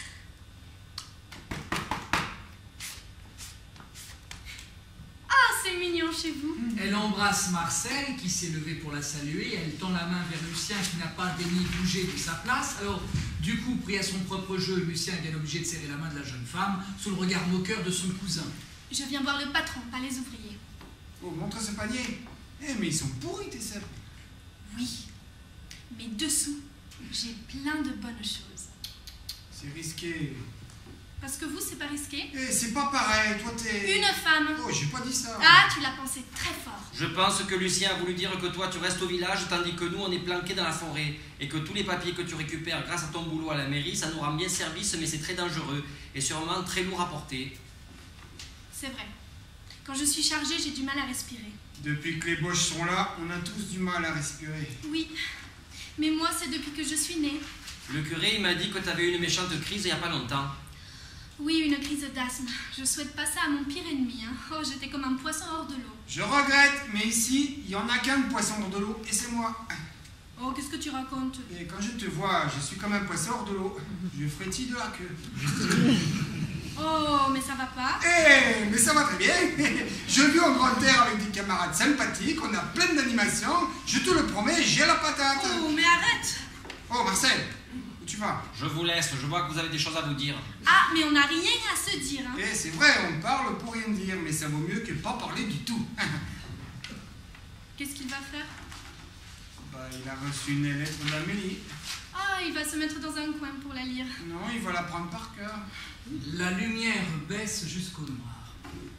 Ah, c'est mignon chez vous. Elle embrasse Marcel, qui s'est levé pour la saluer. Elle tend la main vers Lucien, qui n'a pas daigné bouger de sa place. Alors, du coup, pris à son propre jeu, Lucien est bien obligé de serrer la main de la jeune femme, sous le regard moqueur de son cousin. Je viens voir le patron, pas les ouvriers. Oh, montre ce panier. Eh, mais ils sont pourris, tes cèpes. Oui, mais dessous, j'ai plein de bonnes choses. C'est risqué. Parce que vous, c'est pas risqué. Eh, c'est pas pareil, toi t'es... Une femme. Oh, j'ai pas dit ça. Ah, tu l'as pensé très fort. Je pense que Lucien a voulu dire que toi tu restes au village tandis que nous on est planqués dans la forêt et que tous les papiers que tu récupères grâce à ton boulot à la mairie, ça nous rend bien service mais c'est très dangereux et sûrement très lourd à porter. C'est vrai. Quand je suis chargée, j'ai du mal à respirer. Depuis que les Boches sont là, on a tous du mal à respirer. Oui, mais moi, c'est depuis que je suis née. Le curé, il m'a dit que tu avais eu une méchante crise il n'y a pas longtemps. Oui, une crise d'asthme. Je souhaite pas ça à mon pire ennemi. Hein. Oh, j'étais comme un poisson hors de l'eau. Je regrette, mais ici, il n'y en a qu'un poisson hors de l'eau, et c'est moi. Oh, qu'est-ce que tu racontes? Et quand je te vois, je suis comme un poisson hors de l'eau. Je frétille de la queue. Oh, mais ça va pas. Eh, mais ça va très bien. Je vis en grande terre avec des camarades sympathiques, on a plein d'animations. Je te le promets, j'ai la patate. Oh, mais arrête. Oh, Marcel, où tu vas? Je vous laisse, je vois que vous avez des choses à vous dire. Ah, mais on n'a rien à se dire. Hein. Eh, c'est vrai, on parle pour rien dire, mais ça vaut mieux que pas parler du tout. Qu'est-ce qu'il va faire? Bah, il a reçu une lettre d'Amélie. Ah, il va se mettre dans un coin pour la lire. Non, il va la prendre par cœur. La lumière baisse jusqu'au noir.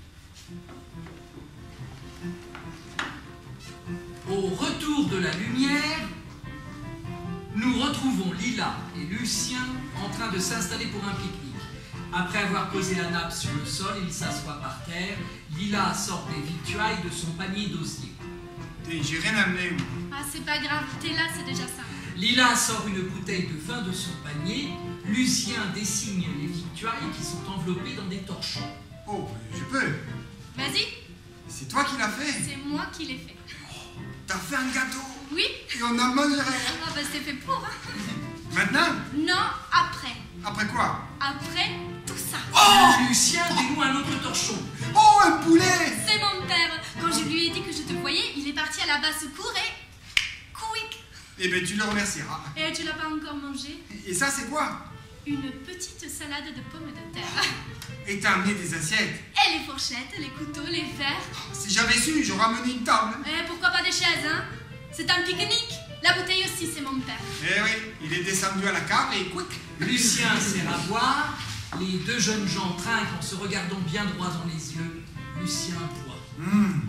Au retour de la lumière, nous retrouvons Lila et Lucien en train de s'installer pour un pique-nique. Après avoir posé la nappe sur le sol, ils s'assoient par terre. Lila sort des victuailles de son panier d'osier. J'ai rien amené, moi. Ah, c'est pas grave, t'es là, c'est déjà ça. Lila sort une bouteille de vin de son panier. Lucien dessine les victuailles qui sont enveloppées dans des torchons. Oh, je peux. Vas-y, C'est toi qui l'as fait. c'est moi qui l'ai fait. T'as fait un gâteau. Oui? Et on en mangerait. Ah, bah c'est fait pour, hein. Maintenant? Non, après. Après quoi? Après tout ça. Oh! Lucien dénoue un autre torchon. Oh, un poulet! C'est mon père. Quand je lui ai dit que je te voyais, il est parti à la basse-cour et... Quick. Eh ben, tu le remercieras. Et tu l'as pas encore mangé? Et ça, c'est quoi? Une petite salade de pommes de terre. Et t'as amené des assiettes. Et les fourchettes, les couteaux, les verres. Si j'avais su, j'aurais amené une table. Et pourquoi pas des chaises, hein? C'est un pique-nique. La bouteille aussi, c'est mon père. Eh oui, il est descendu à la cave et quick. Lucien sert à boire. Les deux jeunes gens trinquent en se regardant bien droit dans les yeux. Lucien boit.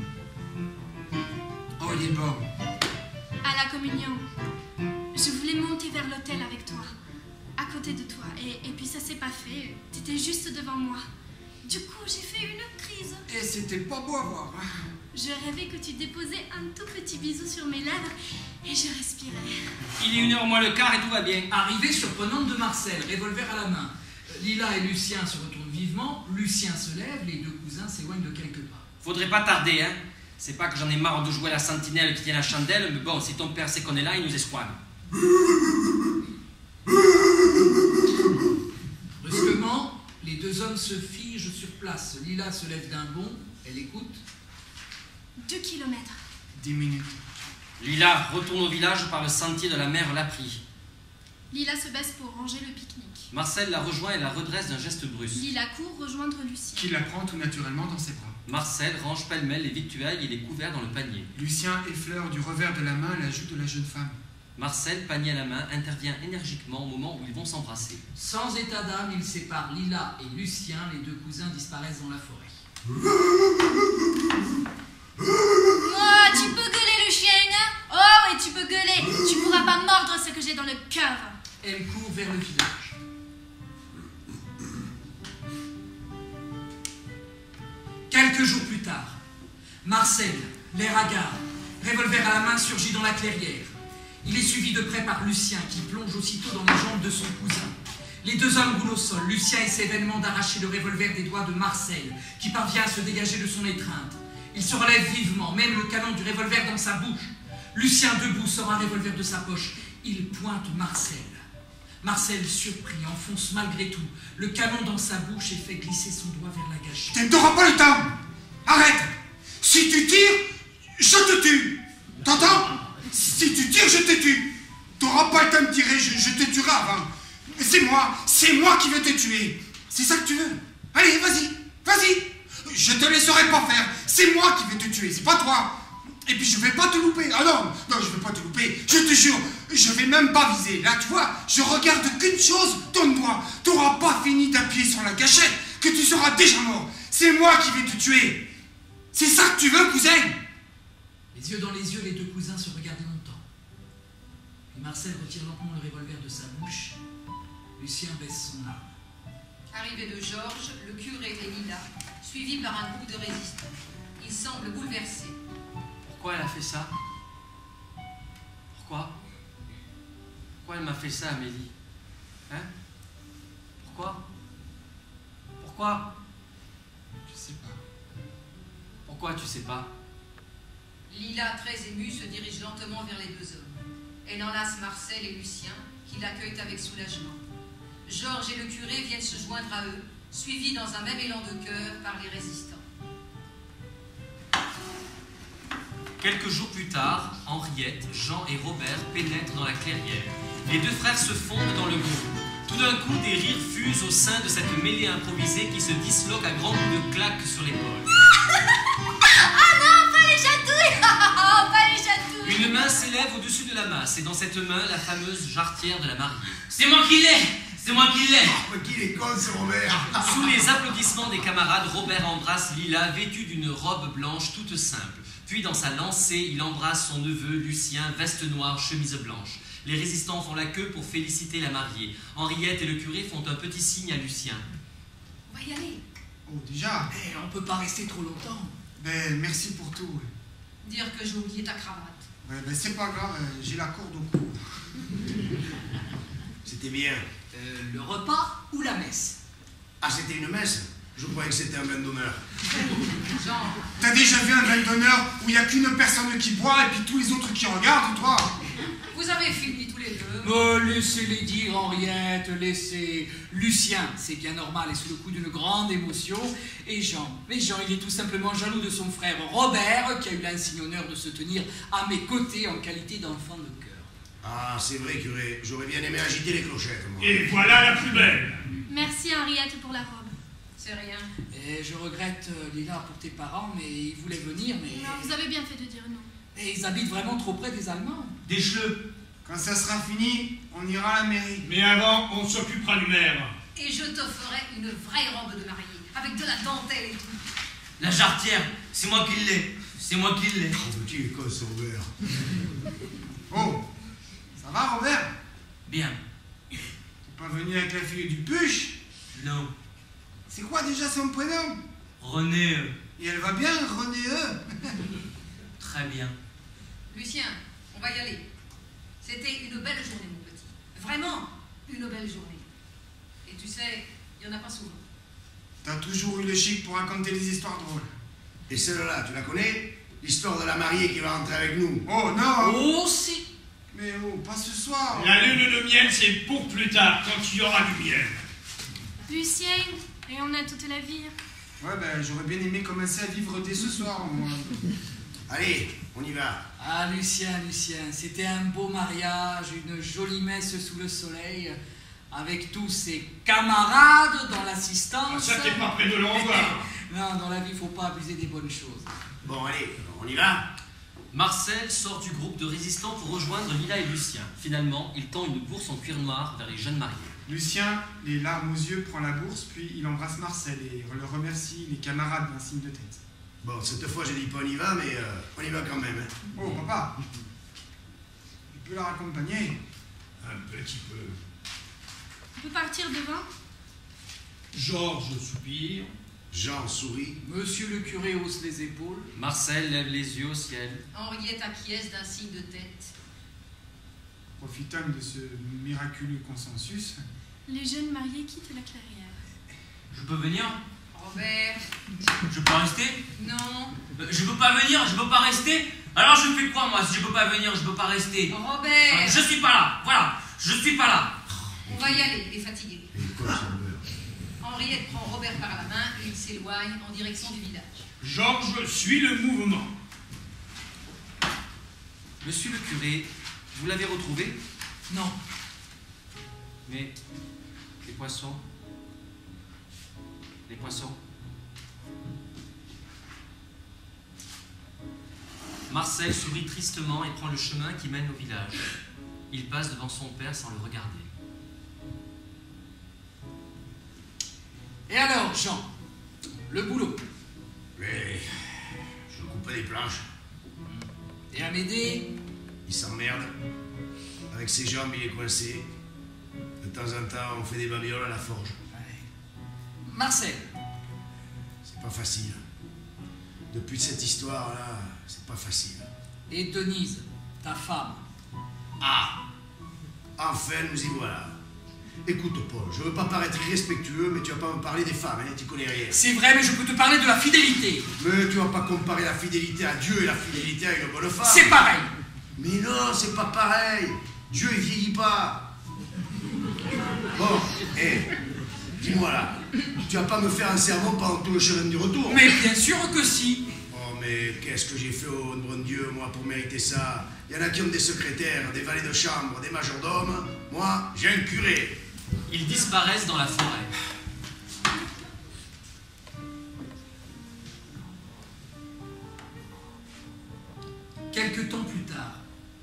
Oh, il est bon. À la communion, je voulais monter vers l'autel avec toi, à côté de toi. Et puis ça s'est pas fait. T'étais juste devant moi. Du coup, j'ai fait une crise. Et c'était pas beau à voir. Je rêvais que tu déposais un tout petit bisou sur mes lèvres et je respirais. Il est 1h moins le quart et tout va bien. Arrivée surprenante de Marcel, revolver à la main. Lila et Lucien se retournent vivement. Lucien se lève, les deux cousins s'éloignent de quelques pas. Faudrait pas tarder, hein. C'est pas que j'en ai marre de jouer à la sentinelle qui tient la chandelle, mais bon, si ton père sait qu'on est là, il nous esquame. Brusquement, les deux hommes se figent sur place. Lila se lève d'un bond, elle écoute. 2 kilomètres. 10 minutes. Lila retourne au village par le sentier de la mère Laprie. Lila se baisse pour ranger le pique-nique. Marcel la rejoint et la redresse d'un geste brusque. Lila court rejoindre Lucien. Qui la prend tout naturellement dans ses bras. Marcel range pêle-mêle les victuailles et les couverts dans le panier. Lucien effleure du revers de la main la joue de la jeune femme. Marcel, panier à la main, intervient énergiquement au moment où ils vont s'embrasser. Sans état d'âme, il sépare Lila et Lucien. Les deux cousins disparaissent dans la forêt. Moi, tu peux gueuler le chien, hein? Oh, et tu peux gueuler. Tu pourras pas mordre ce que j'ai dans le cœur. Elle court vers le village. Quelques jours plus tard, Marcel, l'air hagard, revolver à la main, surgit dans la clairière. Il est suivi de près par Lucien qui plonge aussitôt dans les jambes de son cousin. Les deux hommes roulent au sol. Lucien essaie vainement d'arracher le revolver des doigts de Marcel qui parvient à se dégager de son étreinte. Il se relève vivement, même le canon du revolver dans sa bouche. Lucien, debout, sort un revolver de sa poche. Il pointe Marcel. Marcel, surpris, enfonce malgré tout le canon dans sa bouche et fait glisser son doigt vers la gâchette. Tu n'auras pas le temps. Arrête. Si tu tires, je te tue. T'entends? Si tu tires, je te tue. T'auras pas le temps de tirer, je te tuerai avant. C'est moi qui vais te tuer. C'est ça que tu veux? Allez, vas-y. Je te laisserai pas faire. C'est moi qui vais te tuer, c'est pas toi. Et puis je vais pas te louper. Ah non, je vais pas te louper. Je te jure, je vais même pas viser. Là, tu vois, je regarde qu'une chose, ton doigt. T'auras pas fini d'appuyer sur la gâchette que tu seras déjà mort. C'est moi qui vais te tuer. C'est ça que tu veux, cousin? Les yeux dans les yeux, les deux cousins se regardent longtemps. Puis Marcel retire lentement le revolver de sa bouche. Lucien baisse son arme. Arrivée de Georges, le curé et Lila, suivis par un groupe de résistants. Ils semblent bouleversés. Pourquoi elle a fait ça? Pourquoi? Pourquoi elle m'a fait ça, Amélie? Hein? Pourquoi? Pourquoi? Je sais pas. Pourquoi tu sais pas? Lila, très émue, se dirige lentement vers les deux hommes. Elle enlace Marcel et Lucien, qui l'accueillent avec soulagement. Georges et le curé viennent se joindre à eux, suivis dans un même élan de cœur par les résistants. Quelques jours plus tard, Henriette, Jean et Robert pénètrent dans la clairière. Les deux frères se fondent dans le groupe. Tout d'un coup, des rires fusent au sein de cette mêlée improvisée qui se disloque à grands coups de claque sur l'épaule. Oh non, pas les chatouilles. Oh, pas les chatouilles. Une main s'élève au-dessus de la masse, et dans cette main, la fameuse jarretière de la mariée. C'est moi qui l'ai! C'est moi qui l'ai! Oh, qu'il est con, ce Robert! Sous les applaudissements des camarades, Robert embrasse Lila, vêtue d'une robe blanche toute simple. Puis, dans sa lancée, il embrasse son neveu, Lucien, veste noire, chemise blanche. Les résistants font la queue pour féliciter la mariée. Henriette et le curé font un petit signe à Lucien. On va y aller. Oh, déjà? Eh, on peut pas rester trop longtemps. Ben, merci pour tout. Dire que j'ai oublié ta cravate. Ouais, ben, c'est pas grave, j'ai la corde au cou. C'était bien. Le repas ou la messe? Ah, c'était une messe? Je croyais que c'était un bain d'honneur. Jean, T'as déjà vu un bain d'honneur où il y a qu'une personne qui boit et puis tous les autres qui regardent, toi? vous avez fini tous les deux. Oh, laissez-les dire, Henriette, laissez. Lucien, c'est bien normal, est sous le coup d'une grande émotion. Et Jean, il est tout simplement jaloux de son frère Robert, qui a eu l'insigne honneur de se tenir à mes côtés en qualité d'enfant de cœur. Ah, c'est vrai, curé. J'aurais bien aimé agiter les clochettes, moi. Et voilà la plus belle! Merci Henriette pour la robe. C'est rien. Et je regrette, Lila, pour tes parents, mais ils voulaient venir, mais... Non, vous avez bien fait de dire non. Et ils habitent vraiment trop près des Allemands. Décheleux! Quand ça sera fini, on ira à la mairie. Mais avant, on s'occupera du maire. Et je te ferai une vraie robe de mariée, avec de la dentelle et tout. La jarretière, c'est moi qui l'ai. C'est moi qui l'ai. Oh, qu'il est con, ce Robert. Oh, ça va, Robert? Bien. T'es pas venu avec la fille du Puche? Non. C'est quoi déjà son prénom? René, Et elle va bien, René très bien. Lucien, on va y aller. C'était une belle journée, mon petit. Vraiment, une belle journée. Et tu sais, il n'y en a pas souvent. T'as toujours eu le chic pour raconter des histoires drôles. Et celle-là, tu la connais? L'histoire de la mariée qui va rentrer avec nous. Oh non! Oh, si. Mais oh, pas ce soir! La lune de miel, c'est pour plus tard, quand il y aura du miel. Lucien, et on a toute la vie. Ouais, ben j'aurais bien aimé commencer à vivre dès ce soir, moi. Allez, on y va. Ah, Lucien, c'était un beau mariage, une jolie messe sous le soleil, avec tous ses camarades dans l'assistance. Ça, t'es pas près de l'envoi. Non, dans la vie, il faut pas abuser des bonnes choses. Bon, allez, on y va. Marcel sort du groupe de résistants pour rejoindre Lila et Lucien. Finalement, il tend une bourse en cuir noir vers les jeunes mariés. Lucien, les larmes aux yeux, prend la bourse, puis il embrasse Marcel et le remercie les camarades d'un signe de tête. Bon, cette fois, j'ai dit pas on y va, mais on y va quand même. Hein. Oh, papa! Tu peux la raccompagner? Un petit peu. On peut partir devant? Georges soupire. Jean sourit. Monsieur le curé hausse les épaules. Marcel lève les yeux au ciel. Henriette acquiesce d'un signe de tête. Profitant de ce miraculeux consensus, Les jeunes mariés quittent la clairière. Je peux venir? Robert, Je peux rester? non. Je peux pas venir, je peux pas rester? Alors je fais quoi, moi, si je peux pas venir, je peux pas rester? Robert, Je suis pas là, voilà, je suis pas là. on va y aller, il est fatigué. Et le col sur le beurre. Henriette prend Robert par la main et il s'éloigne en direction du village. Georges suit le mouvement. Monsieur le curé, vous l'avez retrouvé? Non. Mais les poissons? Les poissons? Marcel sourit tristement et prend le chemin qui mène au village. Il passe devant son père sans le regarder. Et alors, Jean, le boulot. Mais je coupe des planches. Et Amédée? Il s'emmerde. Avec ses jambes, il est coincé. De temps en temps, on fait des babioles à la forge. Marcel? C'est pas facile. Depuis cette histoire-là, c'est pas facile. Et Denise, ta femme. Ah, enfin nous y voilà. Écoute Paul, je veux pas paraître irrespectueux, mais tu vas pas me parler des femmes, hein, tu connais rien. C'est vrai, mais je peux te parler de la fidélité. Mais tu vas pas comparer la fidélité à Dieu et la fidélité à une bonne femme. C'est pareil. Mais non, c'est pas pareil. Dieu, il vieillit pas. Bon, hé, dis-moi là, tu vas pas me faire un sermon pendant tout le chemin du retour. Mais bien sûr que si. Oh, mais qu'est-ce que j'ai fait au bon Dieu, moi, pour mériter ça? Il y en a qui ont des secrétaires, des valets de chambre, des majordomes. Moi, j'ai un curé. Ils disparaissent dans la forêt. Quelque temps plus tard,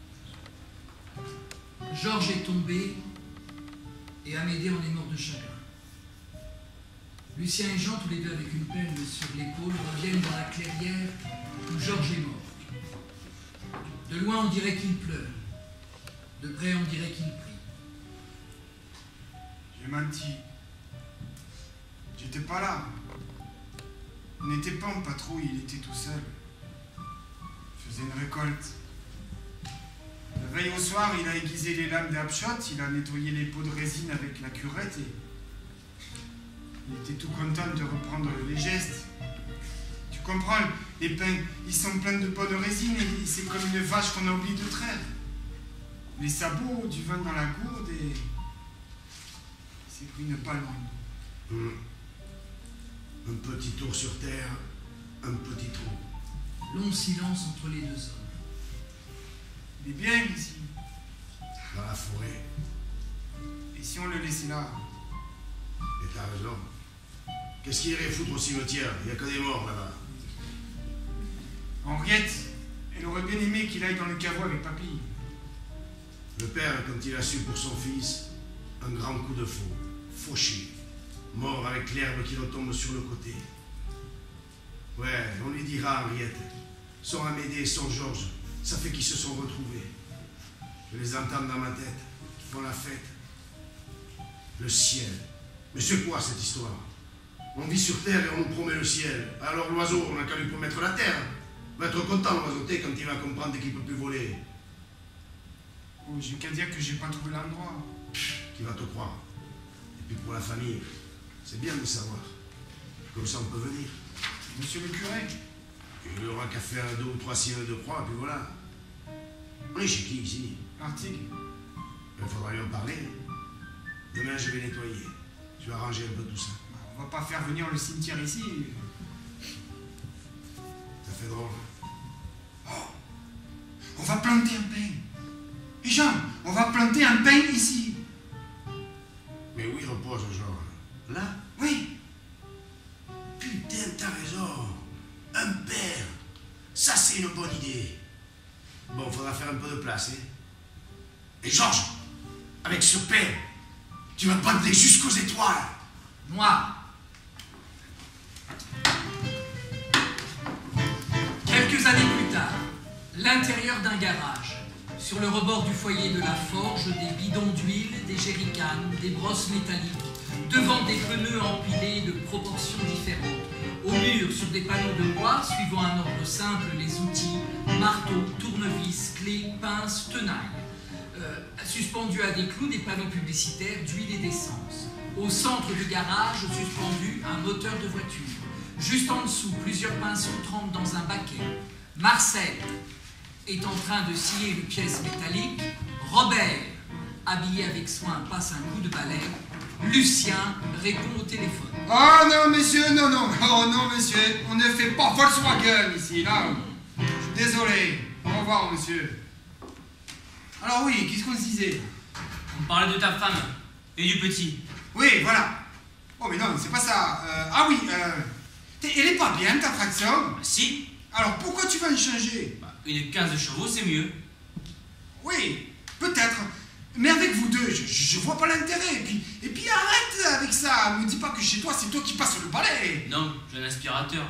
Georges est tombé et Amédée en est mort de chagrin. Lucien et Jean, tous les deux avec une pelle sur l'épaule, reviennent dans la clairière où Georges est mort. De loin, on dirait qu'il pleure. De près, on dirait qu'il prie. J'ai menti. J'étais pas là. Il n'était pas en patrouille, il était tout seul. Il faisait une récolte. La veille au soir, il a aiguisé les lames d'Abshot, il a nettoyé les pots de résine avec la curette et il était tout content de reprendre les gestes. Tu comprends, les pains, ils sont pleins de pots de résine et c'est comme une vache qu'on a oublié de traire. Les sabots, du vin dans la gourde et... il s'est pris une balle dans le dos. Un petit tour sur terre, un petit trou. Long silence entre les deux hommes. Il est bien ici. Dans la forêt. Et si on le laissait là? Et t'as raison. Qu'est-ce qu'il irait foutre au cimetière? Il n'y a que des morts là-bas. Henriette, elle aurait bien aimé qu'il aille dans le caveau avec papy. Le père, quand il a su pour son fils, un grand coup de faux. Fauché. Mort avec l'herbe qui retombe sur le côté. Ouais, on lui dira, Henriette. Son Amédée et son Georges, ça fait qu'ils se sont retrouvés. Je les entends dans ma tête. Ils font la fête. Le ciel. Mais c'est quoi cette histoire? On vit sur terre et on nous promet le ciel. Alors l'oiseau, on n'a qu'à lui promettre la terre. Il va être content l'oiseauté quand il va comprendre qu'il ne peut plus voler. Oh, j'ai qu'à dire que j'ai pas trouvé l'endroit. Qui va te croire? Et puis pour la famille, c'est bien de savoir. Comme ça on peut venir. Monsieur le curé? Il n'y aura qu'à faire 2 ou 3 signes de croix, puis voilà. On est chez qui ici? Artigue. Il faudra lui en parler. Demain je vais nettoyer. Je vais arranger un peu tout ça. On va pas faire venir le cimetière ici. Ça fait drôle. Oh, on va planter un pin. Et Jean, on va planter un pin ici. Mais où il repose, Georges? Là? Oui. Putain, t'as raison. Un père. Ça, c'est une bonne idée. Bon, faudra faire un peu de place, hein. Et Georges, avec ce père, tu vas te battre jusqu'aux étoiles. Moi. Quelques années plus tard, l'intérieur d'un garage. Sur le rebord du foyer de la forge, des bidons d'huile, des jerrycans, des brosses métalliques, devant des pneus empilés de proportions différentes. Au mur, sur des panneaux de bois, suivant un ordre simple, les outils, marteau, tournevis, clés, pinces, tenailles. Suspendus à des clous, des panneaux publicitaires d'huile et d'essence. Au centre du garage, suspendu, un moteur de voiture. Juste en dessous, plusieurs pinceaux trempent dans un baquet. Marcel est en train de scier une pièce métallique. Robert, habillé avec soin, passe un coup de balai. Lucien répond au téléphone. Oh non, monsieur, non, non. Oh non, monsieur, on ne fait pas Volkswagen ici, là. Je suis désolé. Au revoir, monsieur. Alors oui, qu'est-ce qu'on se disait? On parlait de ta femme et du petit. Oui, voilà. Oh mais non, c'est pas ça. Ah oui, elle est pas bien, ta traction. Bah, si. Alors pourquoi tu vas en changer? Bah, une 15 chevaux, c'est mieux. Oui, peut-être. Mais avec vous deux, je vois pas l'intérêt. Et puis arrête avec ça. Me dis pas que chez toi, c'est toi qui passes le balai. Non, j'ai un aspirateur.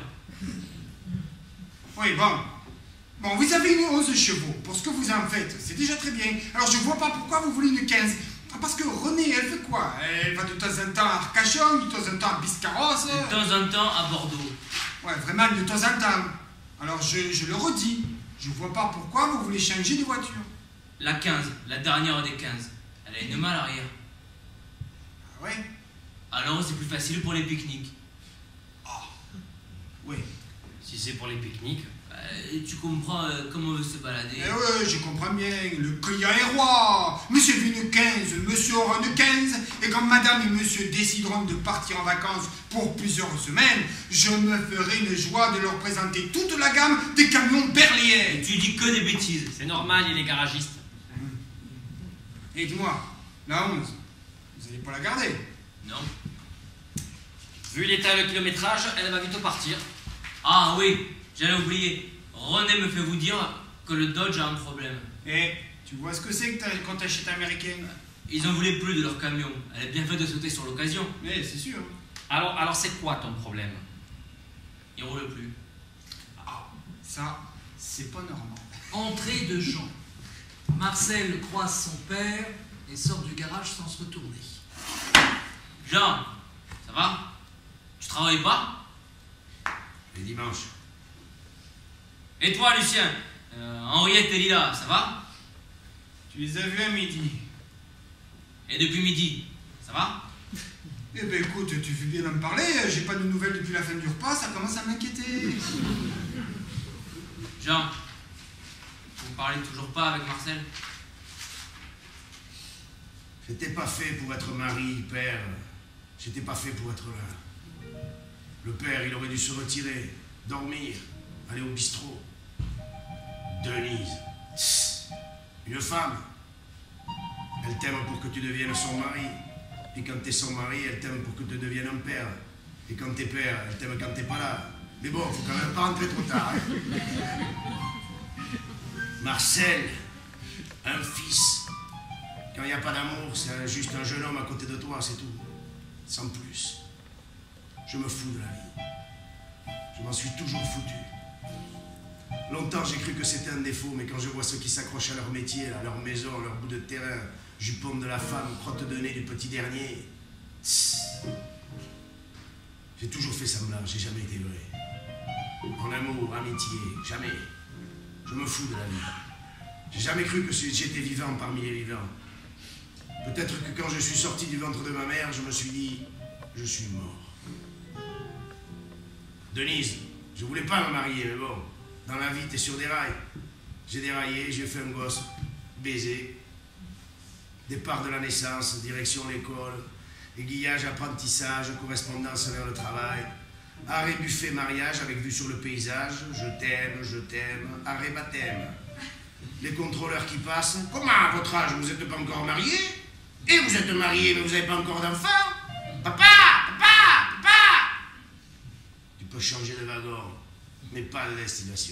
Oui, bon. Bon, vous avez une 11 chevaux. Pour ce que vous en faites, c'est déjà très bien. Alors je vois pas pourquoi vous voulez une 15. Parce que Renée, elle fait quoi? Elle va de temps en temps à Arcachon, de temps en temps à Biscarrosse. De temps en temps à Bordeaux. Ouais, vraiment, de temps en temps. Alors je le redis, je vois pas pourquoi vous voulez changer de voiture. La 15, la dernière des 15. Elle a une main à l'arrière. Ah ouais? Alors c'est plus facile pour les pique-niques. Ah, oui. Si c'est pour les pique-niques. Tu comprends comment on veut se balader. Eh ouais, je comprends bien, le client est roi. Monsieur veut une 15, monsieur aura une 15, et quand madame et monsieur décideront de partir en vacances pour plusieurs semaines, je me ferai une joie de leur présenter toute la gamme des camions berliers. Et tu dis que des bêtises. C'est normal, il est garagiste. Et dis-moi, la 11, vous allez pas la garder? Non. Vu l'état et le kilométrage, elle va vite partir. Ah oui, j'allais oublier. René me fait vous dire que le Dodge a un problème. Eh, tu vois ce que c'est que quand t'achètes américain? Ils en voulaient plus de leur camion. Elle est bien faite de sauter sur l'occasion. Mais c'est sûr. Alors c'est quoi ton problème? Il roule plus. Ah, ça, c'est pas normal. Entrée de Jean. Marcel croise son père et sort du garage sans se retourner. Jean, ça va? Tu travailles pas? Les dimanches. Et toi, Lucien? Henriette et Lila, ça va? Tu les as vus à midi. Et depuis midi, ça va? Eh ben écoute, tu fais bien d'en me parler, j'ai pas de nouvelles depuis la fin du repas, ça commence à m'inquiéter. Jean, vous parlez toujours pas avec Marcel? J'étais pas fait pour être mari, père. J'étais pas fait pour être là. Le père, il aurait dû se retirer, dormir, aller au bistrot. Denise, tss, une femme, elle t'aime pour que tu deviennes son mari. Et quand t'es son mari, elle t'aime pour que tu deviennes un père. Et quand t'es père, elle t'aime quand t'es pas là. Mais bon, faut quand même pas rentrer trop tard. Hein. Marcel, un fils. Quand il n'y a pas d'amour, c'est juste un jeune homme à côté de toi, c'est tout. Sans plus. Je me fous de la vie. Je m'en suis toujours foutu. Longtemps, j'ai cru que c'était un défaut, mais quand je vois ceux qui s'accrochent à leur métier, à leur maison, à leur bout de terrain, jupon de la femme, crotte de nez du petit dernier, tss, j'ai toujours fait semblant, j'ai jamais été vrai. En amour, amitié, jamais. Je me fous de la vie. J'ai jamais cru que j'étais vivant parmi les vivants. Peut-être que quand je suis sorti du ventre de ma mère, je me suis dit, je suis mort. Denise, je voulais pas me marier, mais bon, dans la vie, t'es sur des rails. J'ai déraillé, j'ai fait un gosse, baiser. Départ de la naissance, direction l'école, aiguillage, apprentissage, correspondance vers le travail. Arrêt buffet mariage avec vue sur le paysage, je t'aime, arrêt baptême. Les contrôleurs qui passent, comment à votre âge, vous n'êtes pas encore marié? Et vous êtes marié, mais vous n'avez pas encore d'enfant? Papa! Tu peux changer de wagon, mais pas de destination.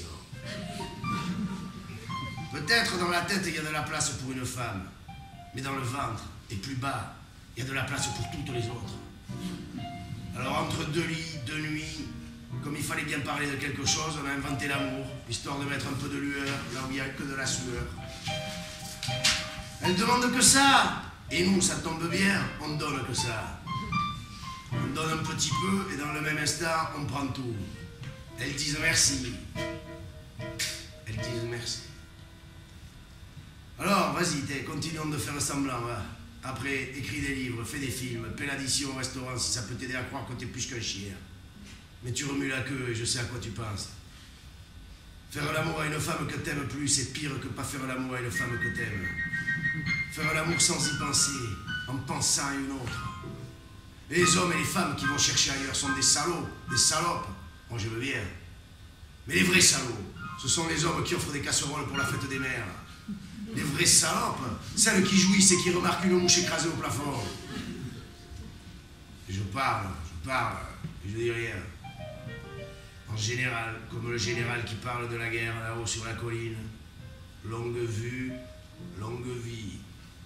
Peut-être dans la tête, il y a de la place pour une femme, mais dans le ventre, et plus bas, il y a de la place pour toutes les autres. Alors entre deux lits, deux nuits, comme il fallait bien parler de quelque chose, on a inventé l'amour, histoire de mettre un peu de lueur là où il n'y a que de la sueur. Elle demande que ça, et nous, ça tombe bien, on donne que ça. On donne un petit peu, et dans le même instant, on prend tout. Elles disent merci. Elles disent merci. Alors, vas-y, continuons de faire semblant, va. Après, écris des livres, fais des films, paie l'addition au restaurant si ça peut t'aider à croire que t'es plus qu'un chien. Mais tu remues la queue et je sais à quoi tu penses. Faire l'amour à une femme que t'aimes plus, c'est pire que pas faire l'amour à une femme que t'aimes. Faire l'amour sans y penser, en pensant à une autre. Et les hommes et les femmes qui vont chercher ailleurs sont des salauds, des salopes. Bon, je veux bien. Mais les vrais salauds, ce sont les hommes qui offrent des casseroles pour la fête des mères. Les vraies salopes, celles qui jouissent et qui remarquent une mouche écrasée au plafond. Et je parle, et je dis rien. En général, comme le général qui parle de la guerre là-haut sur la colline. Longue vue, longue vie.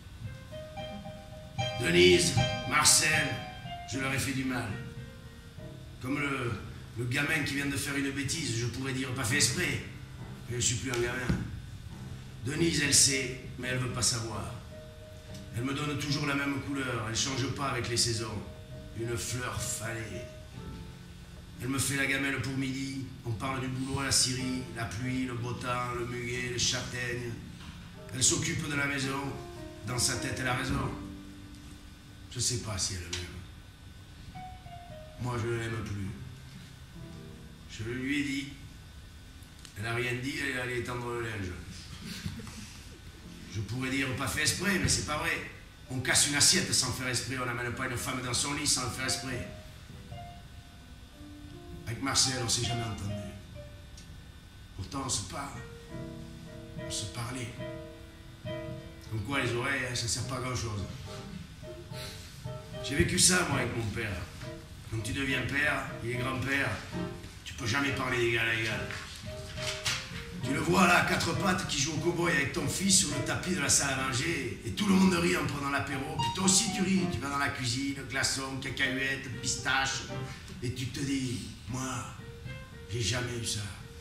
Denise, Marcel, je leur ai fait du mal. Comme le gamin qui vient de faire une bêtise, je pourrais dire pas fait exprès, mais je ne suis plus un gamin. Denise, elle sait, mais elle ne veut pas savoir. Elle me donne toujours la même couleur, elle ne change pas avec les saisons. Une fleur fanée. Elle me fait la gamelle pour midi. On parle du boulot à la Syrie, la pluie, le beau temps, le muguet, les châtaignes. Elle s'occupe de la maison. Dans sa tête, elle a raison. Je sais pas si elle m'aime. Moi, je ne l'aime plus. Je le lui ai dit. Elle n'a rien dit, elle est allée étendre le linge. Je pourrais dire pas fait exprès, mais c'est pas vrai. On casse une assiette sans faire exprès, on n'amène pas une femme dans son lit sans le faire exprès. Avec Marcel, on s'est jamais entendu. Pourtant, on se parle. On se parlait. Comme quoi, les oreilles, ça sert pas à grand-chose. J'ai vécu ça, moi, avec mon père. Quand tu deviens père, il est grand-père, tu peux jamais parler d'égal à égal. Tu le vois là, à quatre pattes, qui joue au cow-boy avec ton fils sur le tapis de la salle à manger, et tout le monde rit en prenant l'apéro, puis toi aussi tu ris, tu vas dans la cuisine, glaçons, cacahuètes, pistaches, et tu te dis, moi, j'ai jamais eu ça.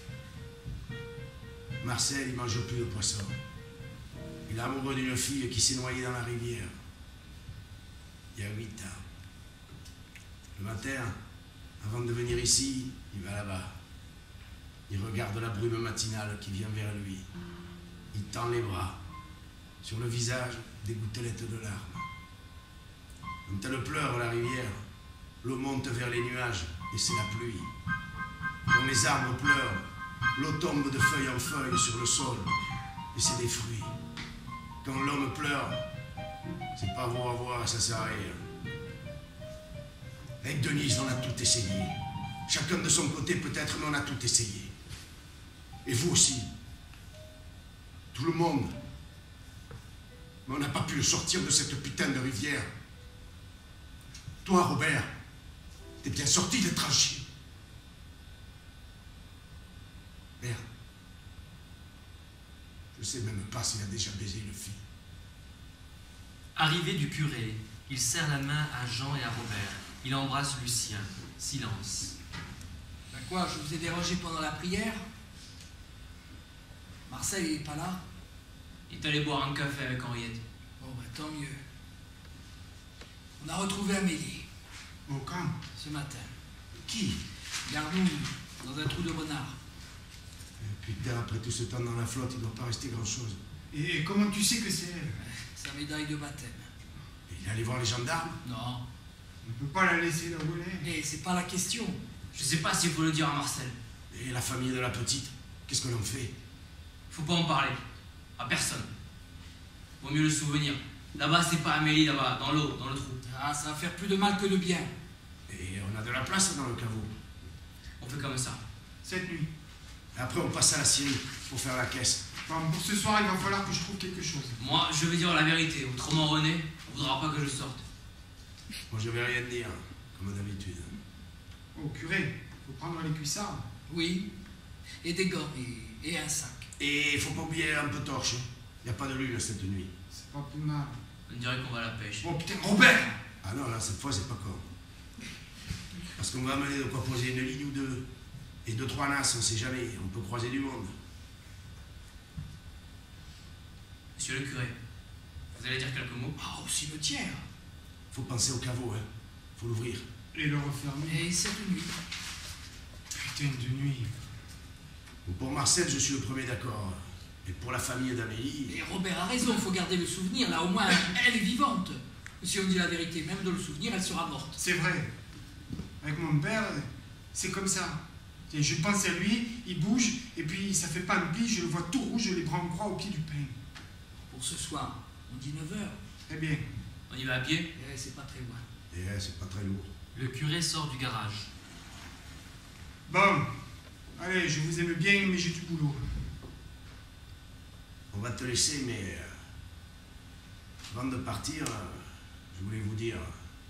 Marcel, il mange plus de poisson. Il est amoureux d'une fille qui s'est noyée dans la rivière. Il y a 8 ans. Le matin, avant de venir ici, il va là-bas. Il regarde la brume matinale qui vient vers lui. Il tend les bras. Sur le visage, des gouttelettes de larmes. Quand elle pleure, la rivière, l'eau monte vers les nuages et c'est la pluie. Quand les arbres pleurent, l'eau tombe de feuille en feuille sur le sol et c'est des fruits. Quand l'homme pleure, c'est pas beau à voir, ça sert à rien. Avec Denise, on a tout essayé. Chacun de son côté peut-être, mais on a tout essayé. Et vous aussi. Tout le monde. Mais on n'a pas pu le sortir de cette putain de rivière. Toi, Robert, t'es bien sorti des tranchées. Merde. Je sais même pas s'il a déjà baisé une fille. Arrivé du curé, il serre la main à Jean et à Robert. Il embrasse Lucien. Silence. Ben quoi, je vous ai dérangé pendant la prière? Marcel, il est pas là? Il est allé boire un café avec Henriette. Bon, ben tant mieux. On a retrouvé Amélie. Au camp? Ce matin. Qui? Gardons dans un trou de renard. Putain, après tout ce temps dans la flotte, il ne doit pas rester grand-chose. Et comment tu sais que c'est elle? Sa médaille de baptême. Il est allé voir les gendarmes? Non. On ne peut pas la laisser la voler. Mais c'est pas la question. Je sais pas s'il faut le dire à Marcel. Et la famille de la petite? Qu'est-ce qu'on en fait? Faut pas en parler. À personne. Vaut mieux le souvenir. Là-bas, c'est pas Amélie, là-bas, dans l'eau, dans le trou. Ah, ça va faire plus de mal que de bien. Et on a de la place dans le caveau. On fait comme ça. Cette nuit. Et après, on passe à la Syrie pour faire la caisse. Bon, pour ce soir, il va falloir que je trouve quelque chose. Moi, je vais dire la vérité. Autrement, René voudra pas que je sorte. Moi, je vais rien dire, comme d'habitude. Oh, curé, faut prendre les cuissards. Oui. Et des gants et un sac. Et il faut pas oublier un peu torche. Il n'y a pas de lune cette nuit. C'est pas plus mal. On dirait qu'on va à la pêche. Oh putain, Robert! Ah non, là, cette fois, c'est pas con. Parce qu'on va amener de quoi poser une ligne ou deux. Et 2-3 nasses, on sait jamais. On peut croiser du monde. Monsieur le curé, vous allez dire quelques mots? Ah, au cimetière. Faut penser au caveau, hein. Faut l'ouvrir. Et le refermer. Et cette nuit. Putain de nuit. Pour Marcel, je suis le premier d'accord. Et pour la famille d'Amélie... Et Robert a raison, il faut garder le souvenir. Là, au moins, elle est vivante. Si on dit la vérité, même de le souvenir, elle sera morte. C'est vrai. Avec mon père, c'est comme ça. Et je pense à lui, il bouge, et puis ça fait pas un pli, je le vois tout rouge, les bras en croix au pied du pain. Pour ce soir, on dit 9h. Très bien. On y va à pied? C'est pas très loin. Et c'est pas très lourd. Le curé sort du garage. Bon. Allez, je vous aime bien, mais j'ai du boulot. On va te laisser, mais... avant de partir, je voulais vous dire...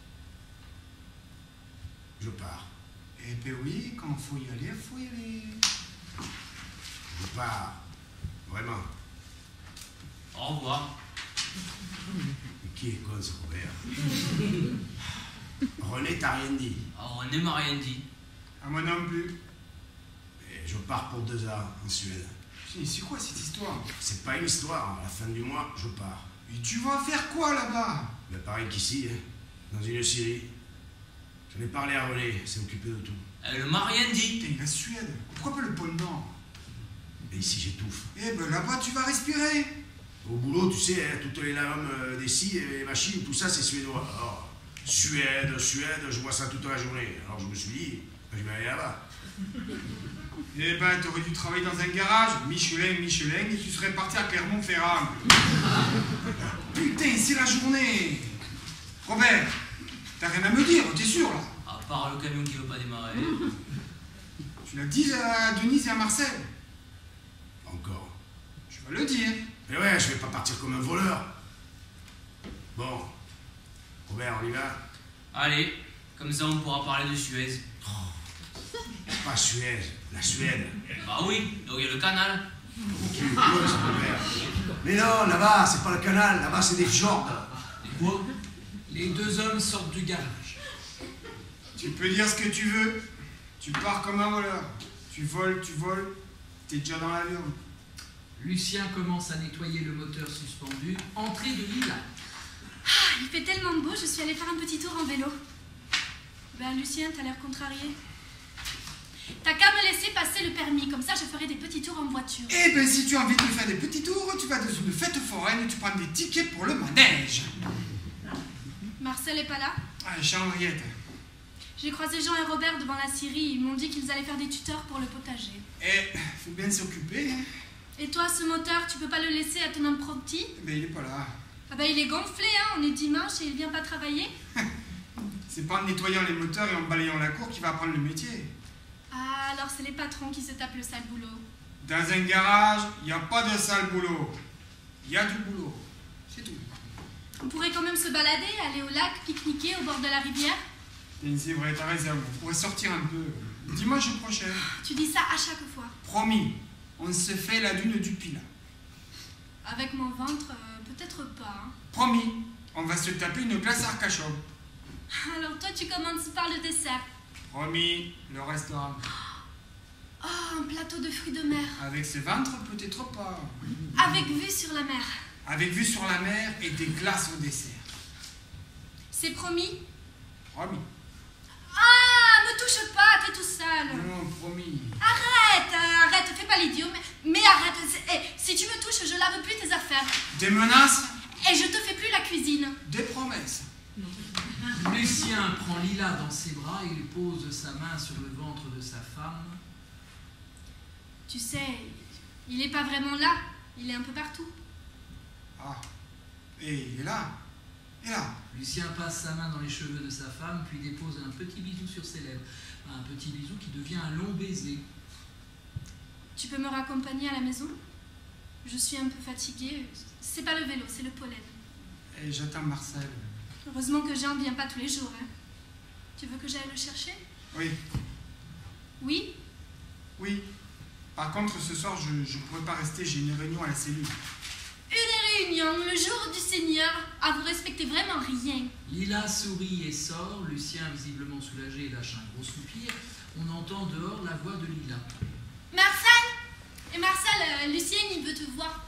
je pars. Eh ben oui, quand faut y aller, faut y aller. Je pars. Vraiment. Au revoir. Mais qui est con, ce Robert? René t'a rien dit. Alors, René m'a rien dit. À moi non plus. Et je pars pour 2 ans en Suède. C'est quoi cette histoire? C'est pas une histoire. À la fin du mois, je pars. Et tu vas faire quoi là-bas? Mais pareil qu'ici, hein, dans une scierie. J'en ai parlé à René, il s'est occupé de tout. Elle m'a rien dit. Putain, la Suède. Pourquoi pas le pôle Nord? Mais ici, j'étouffe. Eh ben là-bas, tu vas respirer. Au boulot, tu sais, hein, toutes les lames des scies et les machines, tout ça, c'est suédois. Alors, Suède, je vois ça toute la journée. Alors je me suis dit, je vais aller là-bas. Eh ben, t'aurais dû travailler dans un garage, Michelin, et tu serais parti à Clermont-Ferrand. Putain, c'est la journée. Robert, t'as rien à me dire, t'es sûr, là? À part le camion qui veut pas démarrer. Tu l'as dit à Denise et à Marcel? Encore. Je vais le dire. Mais ouais, je vais pas partir comme un voleur. Bon. Robert, on y va? Allez, comme ça on pourra parler de Suez. Pas Suez, la Suède. Bah oui, donc il y a le canal. Mais non, là-bas, c'est pas le canal, là-bas, c'est des fjords. Et quoi? Les deux hommes sortent du garage. Tu peux dire ce que tu veux. Tu pars comme un voleur. Tu voles, t'es déjà dans l'avion. Lucien commence à nettoyer le moteur suspendu. Entrée de Lila. Ah, il fait tellement beau, je suis allée faire un petit tour en vélo. Ben, Lucien, t'as l'air contrarié. T'as qu'à me laisser passer le permis, comme ça je ferai des petits tours en voiture. Eh ben, si tu as envie de faire des petits tours, tu vas dans une fête foraine et tu prends des tickets pour le manège. Marcel est pas là? Ah, Henriette. J'ai croisé Jean et Robert devant la scierie, ils m'ont dit qu'ils allaient faire des tuteurs pour le potager. Eh, faut bien s'occuper, hein. Et toi, ce moteur, tu peux pas le laisser à ton apprenti? Ben, il est pas là. Ah ben, il est gonflé, hein, on est dimanche et il vient pas travailler. C'est pas en nettoyant les moteurs et en balayant la cour qu'il va apprendre le métier. Ah, alors c'est les patrons qui se tapent le sale boulot. Dans un garage, il n'y a pas de sale boulot. Il y a du boulot. C'est tout. On pourrait quand même se balader, aller au lac, pique-niquer au bord de la rivière. C'est vrai, t'as raison. On pourrait sortir un peu. Dimanche prochain. Tu dis ça à chaque fois. Promis, on se fait la lune du Pilat. Avec mon ventre, peut-être pas. Hein. Promis, on va se taper une glace Arcachon. Alors toi, tu commences par le dessert. Promis, le restaurant. Oh, un plateau de fruits de mer. Avec ce ventre, peut-être pas. Avec vue sur la mer. Avec vue sur la mer et des glaces au dessert. C'est promis? Promis. Ah, me touche pas, t'es tout sale. Non, promis. Arrête, fais pas l'idiot, mais arrête. Si tu me touches, je lave plus tes affaires. Des menaces? Et je te fais plus la cuisine. Des promesses. Lucien prend Lila dans ses bras et lui pose sa main sur le ventre de sa femme. Tu sais, il est pas vraiment là, il est un peu partout. Ah, et il est là. Et là. Lucien passe sa main dans les cheveux de sa femme, puis dépose un petit bisou sur ses lèvres. Un petit bisou qui devient un long baiser. Tu peux me raccompagner à la maison? Je suis un peu fatiguée. C'est pas le vélo, c'est le pollen. Et j'attends Marcel. Heureusement que Jean ne vient pas tous les jours. Hein. Tu veux que j'aille le chercher? Oui. Oui? Oui. Par contre, ce soir, je ne pourrai pas rester, j'ai une réunion à la cellule. Une réunion, le jour du Seigneur. Ah, vous respectez vraiment rien. Lila sourit et sort. Lucien, visiblement soulagé, lâche un gros soupir. On entend dehors la voix de Lila. Marcel! Et Marcel, Lucien, il veut te voir.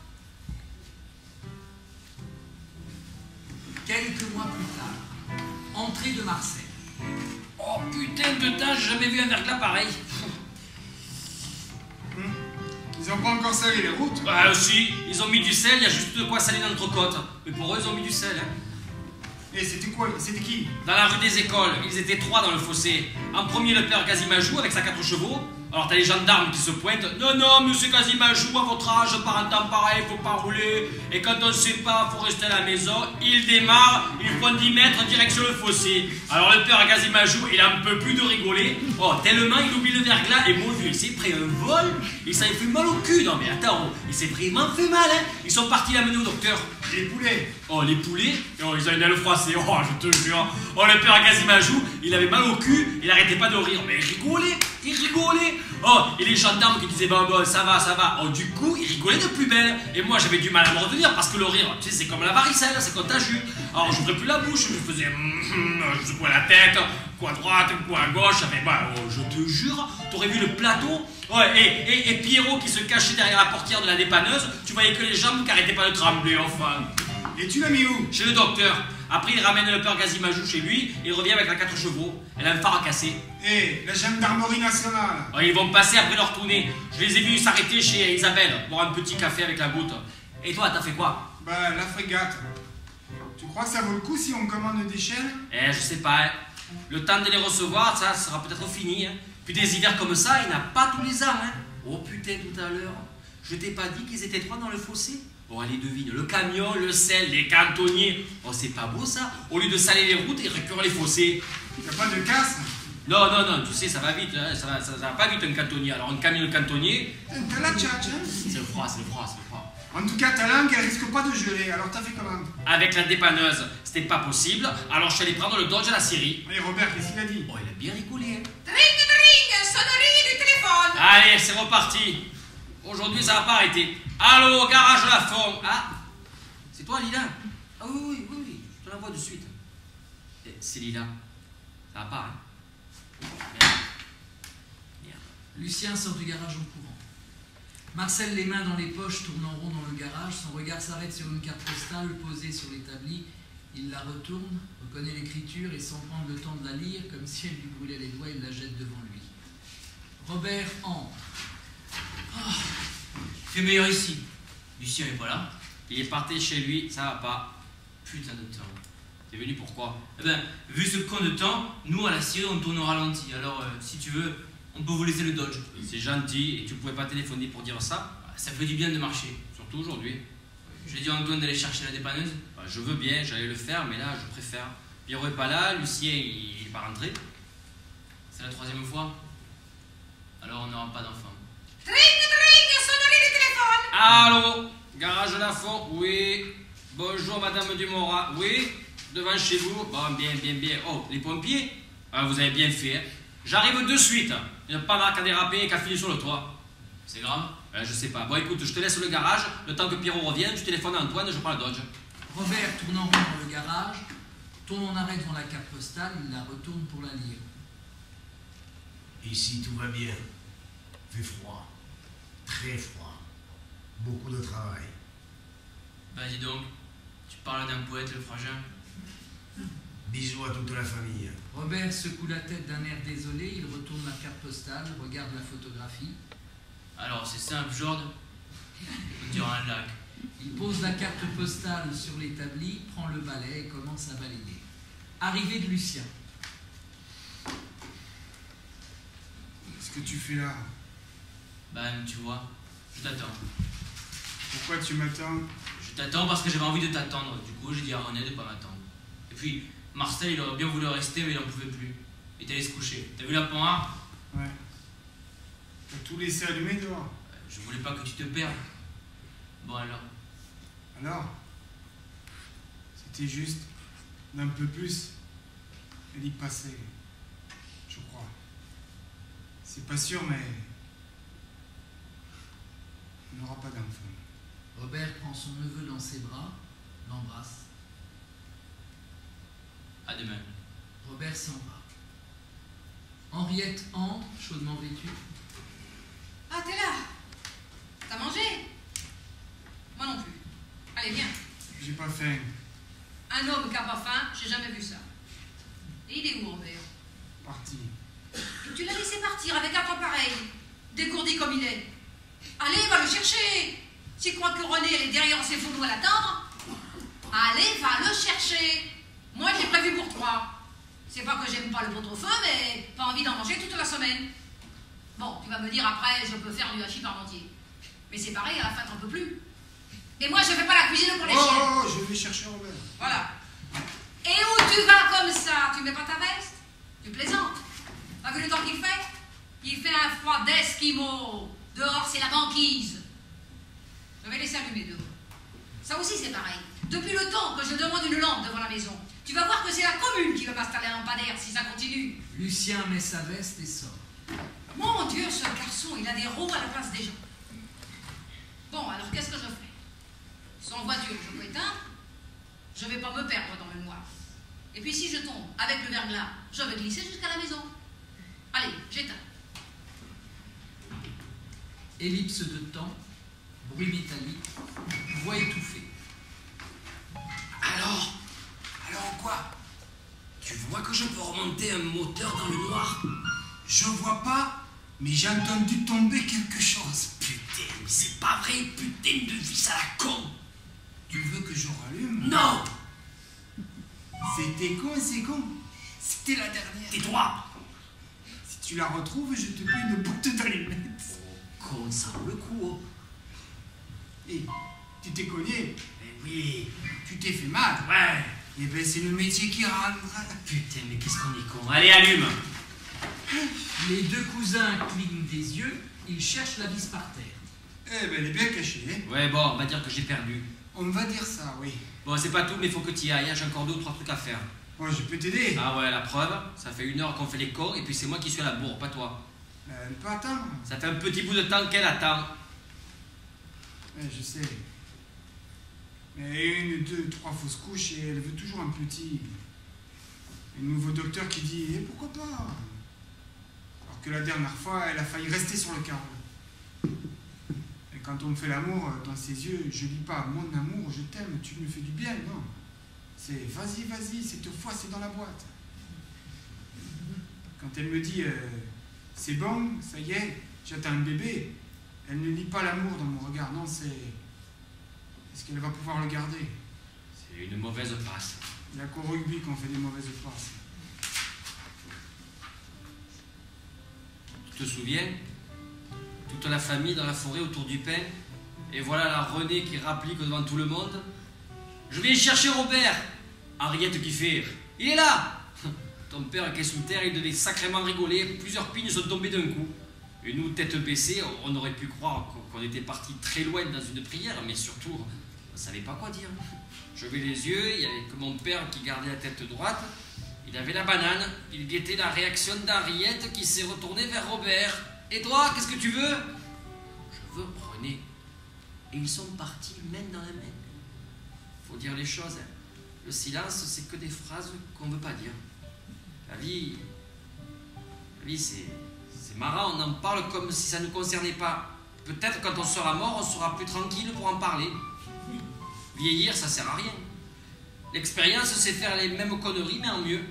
Quelques mois plus tard, entrée de Marcel. Oh putain de temps, j'ai jamais vu un verglas pareil. Ils ont pas encore salé les routes? Ah si, ils ont mis du sel, il y a juste de quoi saler notre côte. Mais pour eux, ils ont mis du sel. Hein. Et c'était quoi? C'était qui? Dans la rue des Écoles, ils étaient 3 dans le fossé. En premier, le père Gazimajou avec sa 4 chevaux. Alors t'as les gendarmes qui se pointent. Non, non, monsieur Gazimajou, à votre âge, par un temps pareil, faut pas rouler. Et quand on sait pas, faut rester à la maison. Il démarre, ils font 10 mètres direction le fossé. Alors le père Gazimajou, il en peut plus de rigoler. Oh, tellement il oublie le verglas et mon vieux, il s'est pris un vol. Et ça lui fait mal au cul. Non mais attends, il s'est vraiment fait mal, hein. Ils sont partis l'amener au docteur. Les poulets. Oh, les poulets, oh, ils ont une aile froissée, oh, je te jure. Oh, le père Gazimajou, il avait mal au cul, il arrêtait pas de rire. Mais il rigolait. Oh, et les gendarmes qui disaient, bon, ça va. Oh, du coup, il rigolait de plus belle. Et moi, j'avais du mal à me retenir parce que le rire, tu sais, c'est comme la varicelle, c'est contagieux. Alors, j'ouvrais plus la bouche, je faisais, je secouais la tête, coup à droite, coup à gauche. Oh, je te jure, t'aurais vu le plateau. Ouais, et Pierrot qui se cachait derrière la portière de la dépanneuse, tu voyais que les jambes qui arrêtaient pas de trembler, enfin. Et tu l'as mis où? Chez le docteur. Après, il ramène le père Gazimajou chez lui, et il revient avec la 4 chevaux. Elle a un phare à casser. Eh, la gendarmerie nationale. Oh, ils vont passer après leur tournée. Je les ai vus s'arrêter chez Isabelle, boire un petit café avec la goutte. Et toi, t'as fait quoi? Bah, la frégate. Tu crois que ça vaut le coup si on commande des chaînes? Je sais pas. Hein. Le temps de les recevoir, ça sera peut-être fini. Hein. Puis des hivers comme ça, il n'y en a pas tous les ans. Hein. Oh putain, tout à l'heure, je t'ai pas dit qu'ils étaient 3 dans le fossé? Oh, allez, devine, le camion, le sel, les cantonniers. Oh, c'est pas beau ça? Au lieu de saler les routes, ils récurent les fossés. Y'a pas de casse? Non, tu sais, ça va vite. Hein. Ça va pas vite un cantonnier. Alors, un camion de cantonnier. T'as la tchatch, hein? C'est le froid. En tout cas, ta langue, elle risque pas de geler. Alors, t'as fait comment? Avec la dépanneuse, c'était pas possible. Alors, je suis allé prendre le Dodge à la Syrie. Et Robert, qu'est-ce qu'il a dit? Oh, il a bien rigolé. Hein. Dring, sonnerie du téléphone. Allez, c'est reparti. Aujourd'hui, ça va pas arrêter. Allô, garage Lafont. Ah, c'est toi, Lila? Ah oui, je te l'envoie de suite. C'est Lila. Ça va pas, hein? Merde. Lucien sort du garage en courant. Marcel, les mains dans les poches, tourne en rond dans le garage. Son regard s'arrête sur une carte postale posée sur l'établi. Il la retourne, reconnaît l'écriture et sans prendre le temps de la lire, comme si elle lui brûlait les doigts, il la jette devant lui. Robert entre. Oh, il fait meilleur ici. Lucien est pas là. Il est parti chez lui, ça va pas. Putain de temps. T'es venu pourquoi? Eh ben, vu ce con de temps, nous à la Syrie on tourne au ralenti. Alors, si tu veux, on peut vous laisser le Dodge. C'est gentil, et tu pouvais pas téléphoner pour dire ça? Ça fait du bien de marcher. Surtout aujourd'hui. Je vais dire à Antoine d'aller chercher la dépanneuse. Bah, je veux bien, j'allais le faire, mais là, je préfère. Pierrot est pas là, Lucien, il est pas rentré. C'est la 3e fois. Alors on n'aura pas d'enfant. Dring, sonnerie du téléphone. Allô, garage Lafont, oui. Bonjour, madame Dumora, oui. Devant chez vous, bon, bien. Oh, les pompiers? Ah, vous avez bien fait, hein. J'arrive de suite. Il n'y a pas marque à déraper et qu'à filer sur le toit. C'est grave? Je sais pas. Bon, écoute, je te laisse le garage. Le temps que Pierrot revienne, tu téléphones à Antoine, je prends le Dodge. Robert tourne en rond dans le garage, tourne en arrêt devant la carte postale, il la retourne pour la lire. Ici, tout va bien. Fait froid. Très froid. Beaucoup de travail. Bah dis donc, tu parles d'un poète, le frangin. Bisous à toute la famille. Robert secoue la tête d'un air désolé, il retourne la carte postale, regarde la photographie. Alors c'est simple, Jord. On dirait un lac. Il pose la carte postale sur l'établi, prend le balai et commence à balayer. Arrivée de Lucien. Qu'est-ce que tu fais là? Ben, tu vois, je t'attends. Pourquoi tu m'attends? Je t'attends parce que j'avais envie de t'attendre. Du coup, j'ai dit à René de pas m'attendre. Et puis, Marcel, il aurait bien voulu rester, mais il n'en pouvait plus. Il est allé se coucher. T'as vu la poire? Ouais. T'as tout laissé allumer dehors? Je voulais pas que tu te perdes. Bon alors? Alors? C'était juste d'un peu plus. Elle y passait. Je crois. C'est pas sûr, mais... on n'aura pas d'enfant. Robert prend son neveu dans ses bras, l'embrasse. À demain. Robert s'en va. Henriette entre, chaudement vêtue. Ah, t'es là. T'as mangé? Moi non plus. Allez, viens. J'ai pas faim. Un homme qui a pas faim, j'ai jamais vu ça. Et il est où, Robert? Parti. Tu l'as laissé partir avec un temps pareil, dégourdi comme il est. Allez, va le chercher. Tu crois que René, elle est derrière ses fourneaux à l'attendre? Allez, va le chercher. Moi, j'ai prévu pour 3. C'est pas que j'aime pas le pot-au-feu, mais pas envie d'en manger toute la semaine. Bon, tu vas me dire après, je peux faire du hachis parmentier. Mais c'est pareil, à la fin, t'en peux plus. Et moi, je fais pas la cuisine pour les chiens. Oh, je vais chercher Robert. Voilà. Et où tu vas comme ça? Tu mets pas ta veste? Tu plaisantes? T'as vu le temps qu'il fait? Il fait un froid d'esquimau. Dehors, c'est la banquise. Je vais laisser allumer dehors. Ça aussi, c'est pareil. Depuis le temps que je demande une lampe devant la maison, tu vas voir que c'est la commune qui va m'installer un lampadaire si ça continue. Lucien met sa veste et sort. Mon Dieu, ce garçon, il a des roues à la place des gens. Bon, alors qu'est-ce que je fais? Sans voiture, je peux éteindre. Je vais pas me perdre dans le noir. Et puis si je tombe avec le verglas, je vais glisser jusqu'à la maison. Allez, j'éteins. Ellipse de temps, bruit métallique, voix étouffée. Alors, monter un moteur dans le noir? Je vois pas, mais j'ai entendu tomber quelque chose. Putain, mais c'est pas vrai, putain de vis à la con! Tu veux que je rallume? Non! C'était con, c'est con. C'était la dernière. Tais-toi! Si tu la retrouves, je te paye une botte d'allumettes. Con, ça vaut le coup, oh. Et tu t'es cogné? Eh oui, Tu t'es fait mal? ouais. Eh ben c'est le métier qui rentre. Putain, mais qu'est-ce qu'on est con. Allez, allume! Les deux cousins clignent des yeux, ils cherchent la vis par terre. Eh ben elle est bien cachée. Hein. Ouais, bon, on va dire que j'ai perdu. On va dire ça, oui. Bon, c'est pas tout, mais faut que tu y ailles, hein, j'ai encore 2 ou 3 trucs à faire. Moi, je peux t'aider. Ah ouais, la preuve, ça fait 1 heure qu'on fait les cons, et puis c'est moi qui suis à la bourre, pas toi. Elle peut attendre. Ça fait un petit bout de temps qu'elle attend. Je sais. Mais 1, 2, 3 fausses couches et elle veut toujours un petit. Un nouveau docteur qui dit « Eh, pourquoi pas ?» Alors que la dernière fois, elle a failli rester sur le carreau. Et quand on me fait l'amour, dans ses yeux, je lis pas « Mon amour, je t'aime, tu me fais du bien », non. C'est « Vas-y, vas-y, cette fois, c'est dans la boîte. » Quand elle me dit « C'est bon, ça y est, j'attends un bébé », elle ne lit pas l'amour dans mon regard, non, c'est... Est-ce qu'elle va pouvoir le garder? C'est une mauvaise passe. Il n'y a qu'au rugby qu'on fait des mauvaises passes. Tu te souviens? Toute la famille dans la forêt autour du pin, et voilà la Renée qui rapplique devant tout le monde. Je viens chercher Robert! Henriette qui fait « Il est là !» Ton père qui est sous terre, il devait sacrément rigoler, plusieurs pignes sont tombées d'un coup. Et nous, tête baissée, on aurait pu croire qu'on était parti très loin dans une prière, mais surtout, on ne savait pas quoi dire. Je levais les yeux, il n'y avait que mon père qui gardait la tête droite. Il avait la banane, il guettait la réaction d'Henriette qui s'est retournée vers Robert. « Et toi, qu'est-ce que tu veux ?»« Je veux René. » Et ils sont partis main dans la main. Faut dire les choses, hein. Le silence, c'est que des phrases qu'on ne veut pas dire. La vie, c'est marrant, on en parle comme si ça ne nous concernait pas. Peut-être quand on sera mort, on sera plus tranquille pour en parler. Vieillir, ça sert à rien. L'expérience, c'est faire les mêmes conneries, mais en mieux.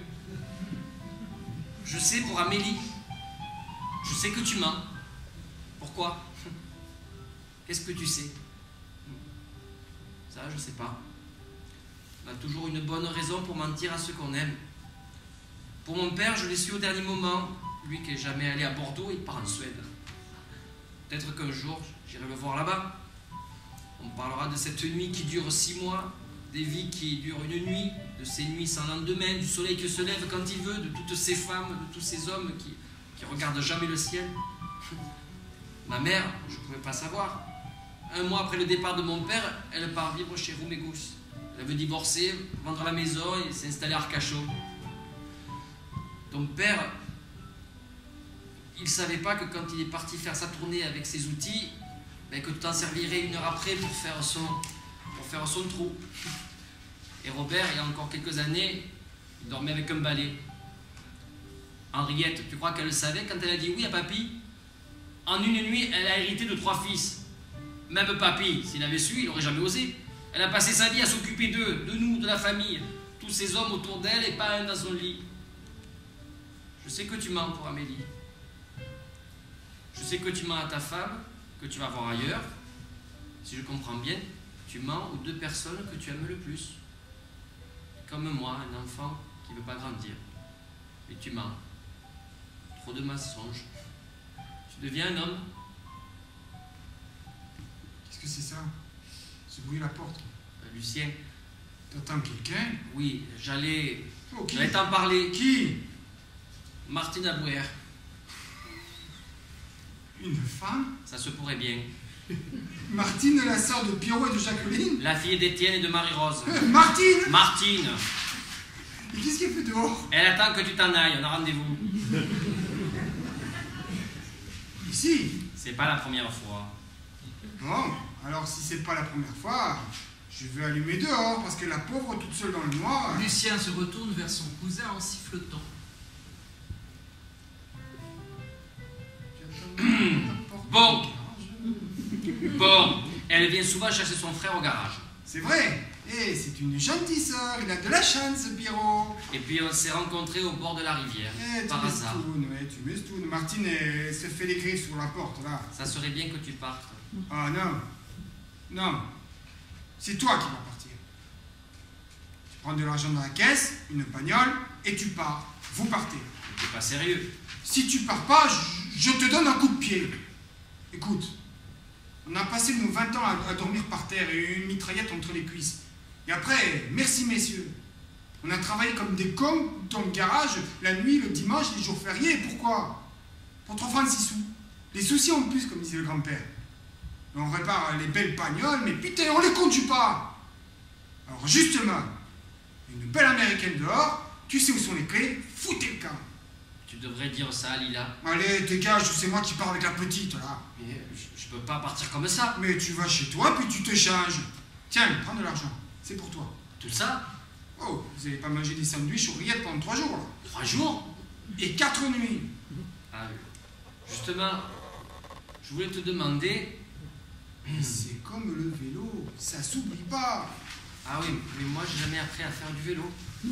Je sais pour Amélie. Je sais que tu mens. Pourquoi? Qu'est-ce que tu sais? Ça, je sais pas. On a toujours une bonne raison pour mentir à ceux qu'on aime. Pour mon père, je l'ai su au dernier moment. Lui qui n'est jamais allé à Bordeaux, il part en Suède. Peut-être qu'un jour, j'irai le voir là-bas. On parlera de cette nuit qui dure 6 mois, des vies qui durent une nuit, de ces nuits sans lendemain, du soleil qui se lève quand il veut, de toutes ces femmes, de tous ces hommes qui regardent jamais le ciel. Ma mère, je ne pouvais pas savoir. 1 mois après le départ de mon père, elle part vivre chez Roumégus. Elle veut divorcer, vendre la maison et s'installer à Arcachon. Ton père, il ne savait pas que quand il est parti faire sa tournée avec ses outils, ben, que tu t'en servirais 1 heure après pour faire son trou. Et Robert, il y a encore quelques années, il dormait avec un balai. Henriette, tu crois qu'elle le savait quand elle a dit oui à papy? En une nuit, elle a hérité de 3 fils. Même papy, s'il avait su, il n'aurait jamais osé. Elle a passé sa vie à s'occuper d'eux, de nous, de la famille. Tous ces hommes autour d'elle et pas un dans son lit. Je sais que tu mens pour Amélie. Je sais que tu mens à ta femme, que tu vas voir ailleurs. Si je comprends bien, tu mens aux 2 personnes que tu aimes le plus. Comme moi, un enfant qui ne veut pas grandir. Et tu mens. Trop de mensonges. Tu deviens un homme. Qu'est-ce que c'est ça? Se brouiller la porte. Lucien. T'attends quelqu'un? Oui, j'allais qui? t'en parler. Qui? Martine Abouer. Une femme? Ça se pourrait bien. Martine, la sœur de Pierrot et de Jacqueline? La fille d'Étienne et de Marie-Rose. Martine! Martine! Et qu'est-ce qu'elle fait dehors? Elle attend que tu t'en ailles, on a rendez-vous. Ici? C'est pas la première fois. Bon, alors si c'est pas la première fois, je vais allumer dehors, parce que la pauvre toute seule dans le noir... Lucien se retourne vers son cousin en sifflotant. Bon, elle vient souvent chercher son frère au garage. C'est vrai. Et c'est une gentille sœur. Il a de la chance, Pierrot. Et puis on s'est rencontrés au bord de la rivière, par hasard. Tu m'estoune. Martine elle se fait les griffes sur la porte, là. Ça serait bien que tu partes. Ah non. Non. C'est toi qui vas partir. Tu prends de l'argent dans la caisse, une bagnole, et tu pars. Vous partez. T'es pas sérieux. Si tu pars pas, je te donne un coup de pied. Écoute, on a passé nos 20 ans à dormir par terre et une mitraillette entre les cuisses. Et après, merci messieurs. On a travaillé comme des cons dans le garage, la nuit, le dimanche, les jours fériés. Pourquoi? Pour 3 francs 6 sous. Les soucis en plus, comme disait le grand-père. On répare les belles bagnoles, mais putain, on les conduit pas. Alors justement, une belle américaine dehors, tu sais où sont les clés, foutez le camp. Tu devrais dire ça à Lila. Allez, dégage, c'est moi qui pars avec la petite, là. Mais je peux pas partir comme ça. Mais tu vas chez toi, puis tu te changes. Tiens, prends de l'argent, c'est pour toi. Tout ça? Oh, vous n'avez pas mangé des sandwichs aux rillettes pendant 3 jours, là. 3 jours? Et 4 nuits. Ah, justement, je voulais te demander... C'est comme le vélo, ça s'oublie pas. Ah oui, mais moi j'ai jamais appris à faire du vélo.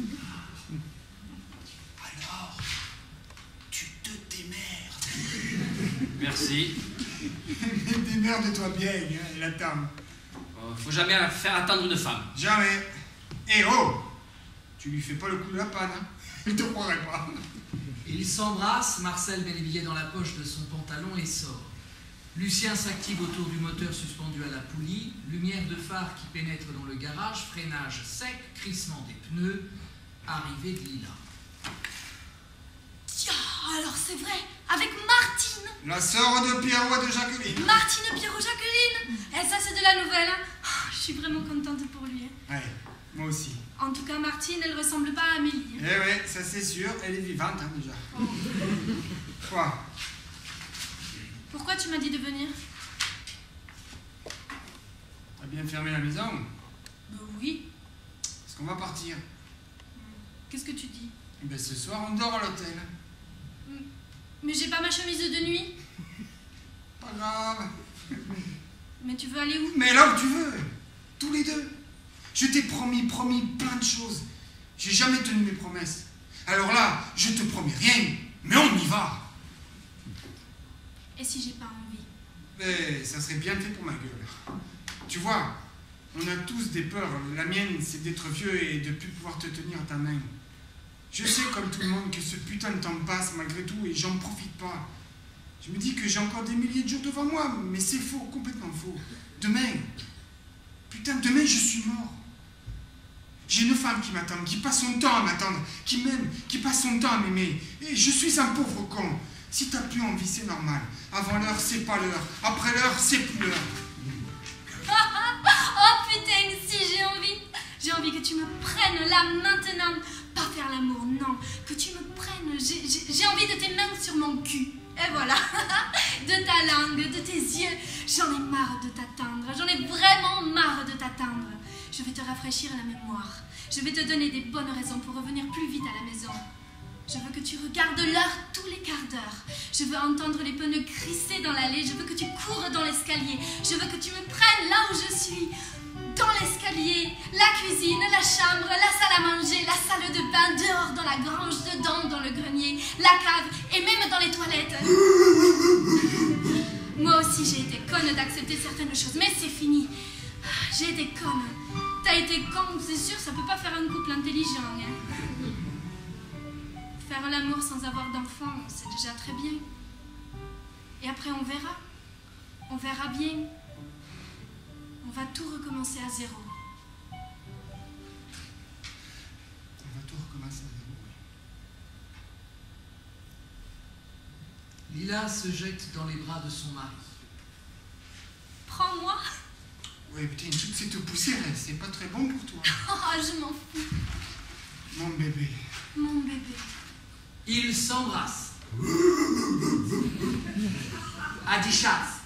Alors, tu te démerdes. Merci. Mais démerde-toi bien, hein, la dame. Faut jamais faire attendre une femme. Jamais. Eh oh, tu lui fais pas le coup de la panne, hein. Il te croirait pas. Ils s'embrassent, Marcel met les billets dans la poche de son pantalon et sort. Lucien s'active autour du moteur suspendu à la poulie, lumière de phare qui pénètre dans le garage, freinage sec, crissement des pneus, arrivée de Lila. Tiens, alors c'est vrai, avec Martine. La sœur de Pierrot et de Jacqueline. Martine Pierrot Jacqueline. Et ça c'est de la nouvelle, hein. Je suis vraiment contente pour lui. Hein. Ouais, moi aussi. En tout cas, Martine, elle ressemble pas à Amélie. Eh ouais, ça c'est sûr, elle est vivante, hein, déjà. Oh. Quoi? Pourquoi tu m'as dit de venir? T'as bien fermé la maison? Oui. Est-ce qu'on va partir? Qu'est-ce que tu dis? Eh ben, ce soir, on dort à l'hôtel. Mais j'ai pas ma chemise de nuit. Pas grave. Mais tu veux aller où? Mais là où tu veux. Tous les deux. Je t'ai promis plein de choses. J'ai jamais tenu mes promesses. Alors là, je te promets rien, mais on y va. Et si j'ai pas envie? Mais ça serait bien fait pour ma gueule. Tu vois, on a tous des peurs. La mienne, c'est d'être vieux et de plus pouvoir te tenir à ta main. Je sais, comme tout le monde, que ce putain de temps passe malgré tout et j'en profite pas. Je me dis que j'ai encore des milliers de jours devant moi, mais c'est faux, complètement faux. Demain, putain, demain je suis mort. J'ai une femme qui m'attend, qui passe son temps à m'attendre, qui m'aime, qui passe son temps à m'aimer. Et je suis un pauvre con. Si t'as plus envie, c'est normal. Avant l'heure, c'est pas l'heure. Après l'heure, c'est plus l'heure. Oh putain, si j'ai envie. J'ai envie que tu me prennes là maintenant. Pas faire l'amour, non. Que tu me prennes. J'ai envie de tes mains sur mon cul. Et voilà. De ta langue, de tes yeux. J'en ai marre de t'attendre. J'en ai vraiment marre de t'attendre. Je vais te rafraîchir la mémoire. Je vais te donner des bonnes raisons pour revenir plus vite à la maison. Je veux que tu regardes l'heure tous les quarts d'heure. Je veux entendre les pneus crisser dans l'allée. Je veux que tu cours dans l'escalier. Je veux que tu me prennes là où je suis. Dans l'escalier, la cuisine, la chambre, la salle à manger, la salle de bain, dehors dans la grange, dedans dans le grenier, la cave et même dans les toilettes. Moi aussi j'ai été conne d'accepter certaines choses, mais c'est fini. J'ai été conne. T'as été con, c'est sûr, ça peut pas faire un couple intelligent. Hein. Faire l'amour sans avoir d'enfant, c'est déjà très bien. Et après on verra. On verra bien. On va tout recommencer à zéro. On va tout recommencer à zéro, oui. Lila se jette dans les bras de son mari. Prends-moi. Ouais, putain, toute cette poussière, c'est pas très bon pour toi. Oh, je m'en fous. Mon bébé. Mon bébé. Ils s'embrassent. Adichat.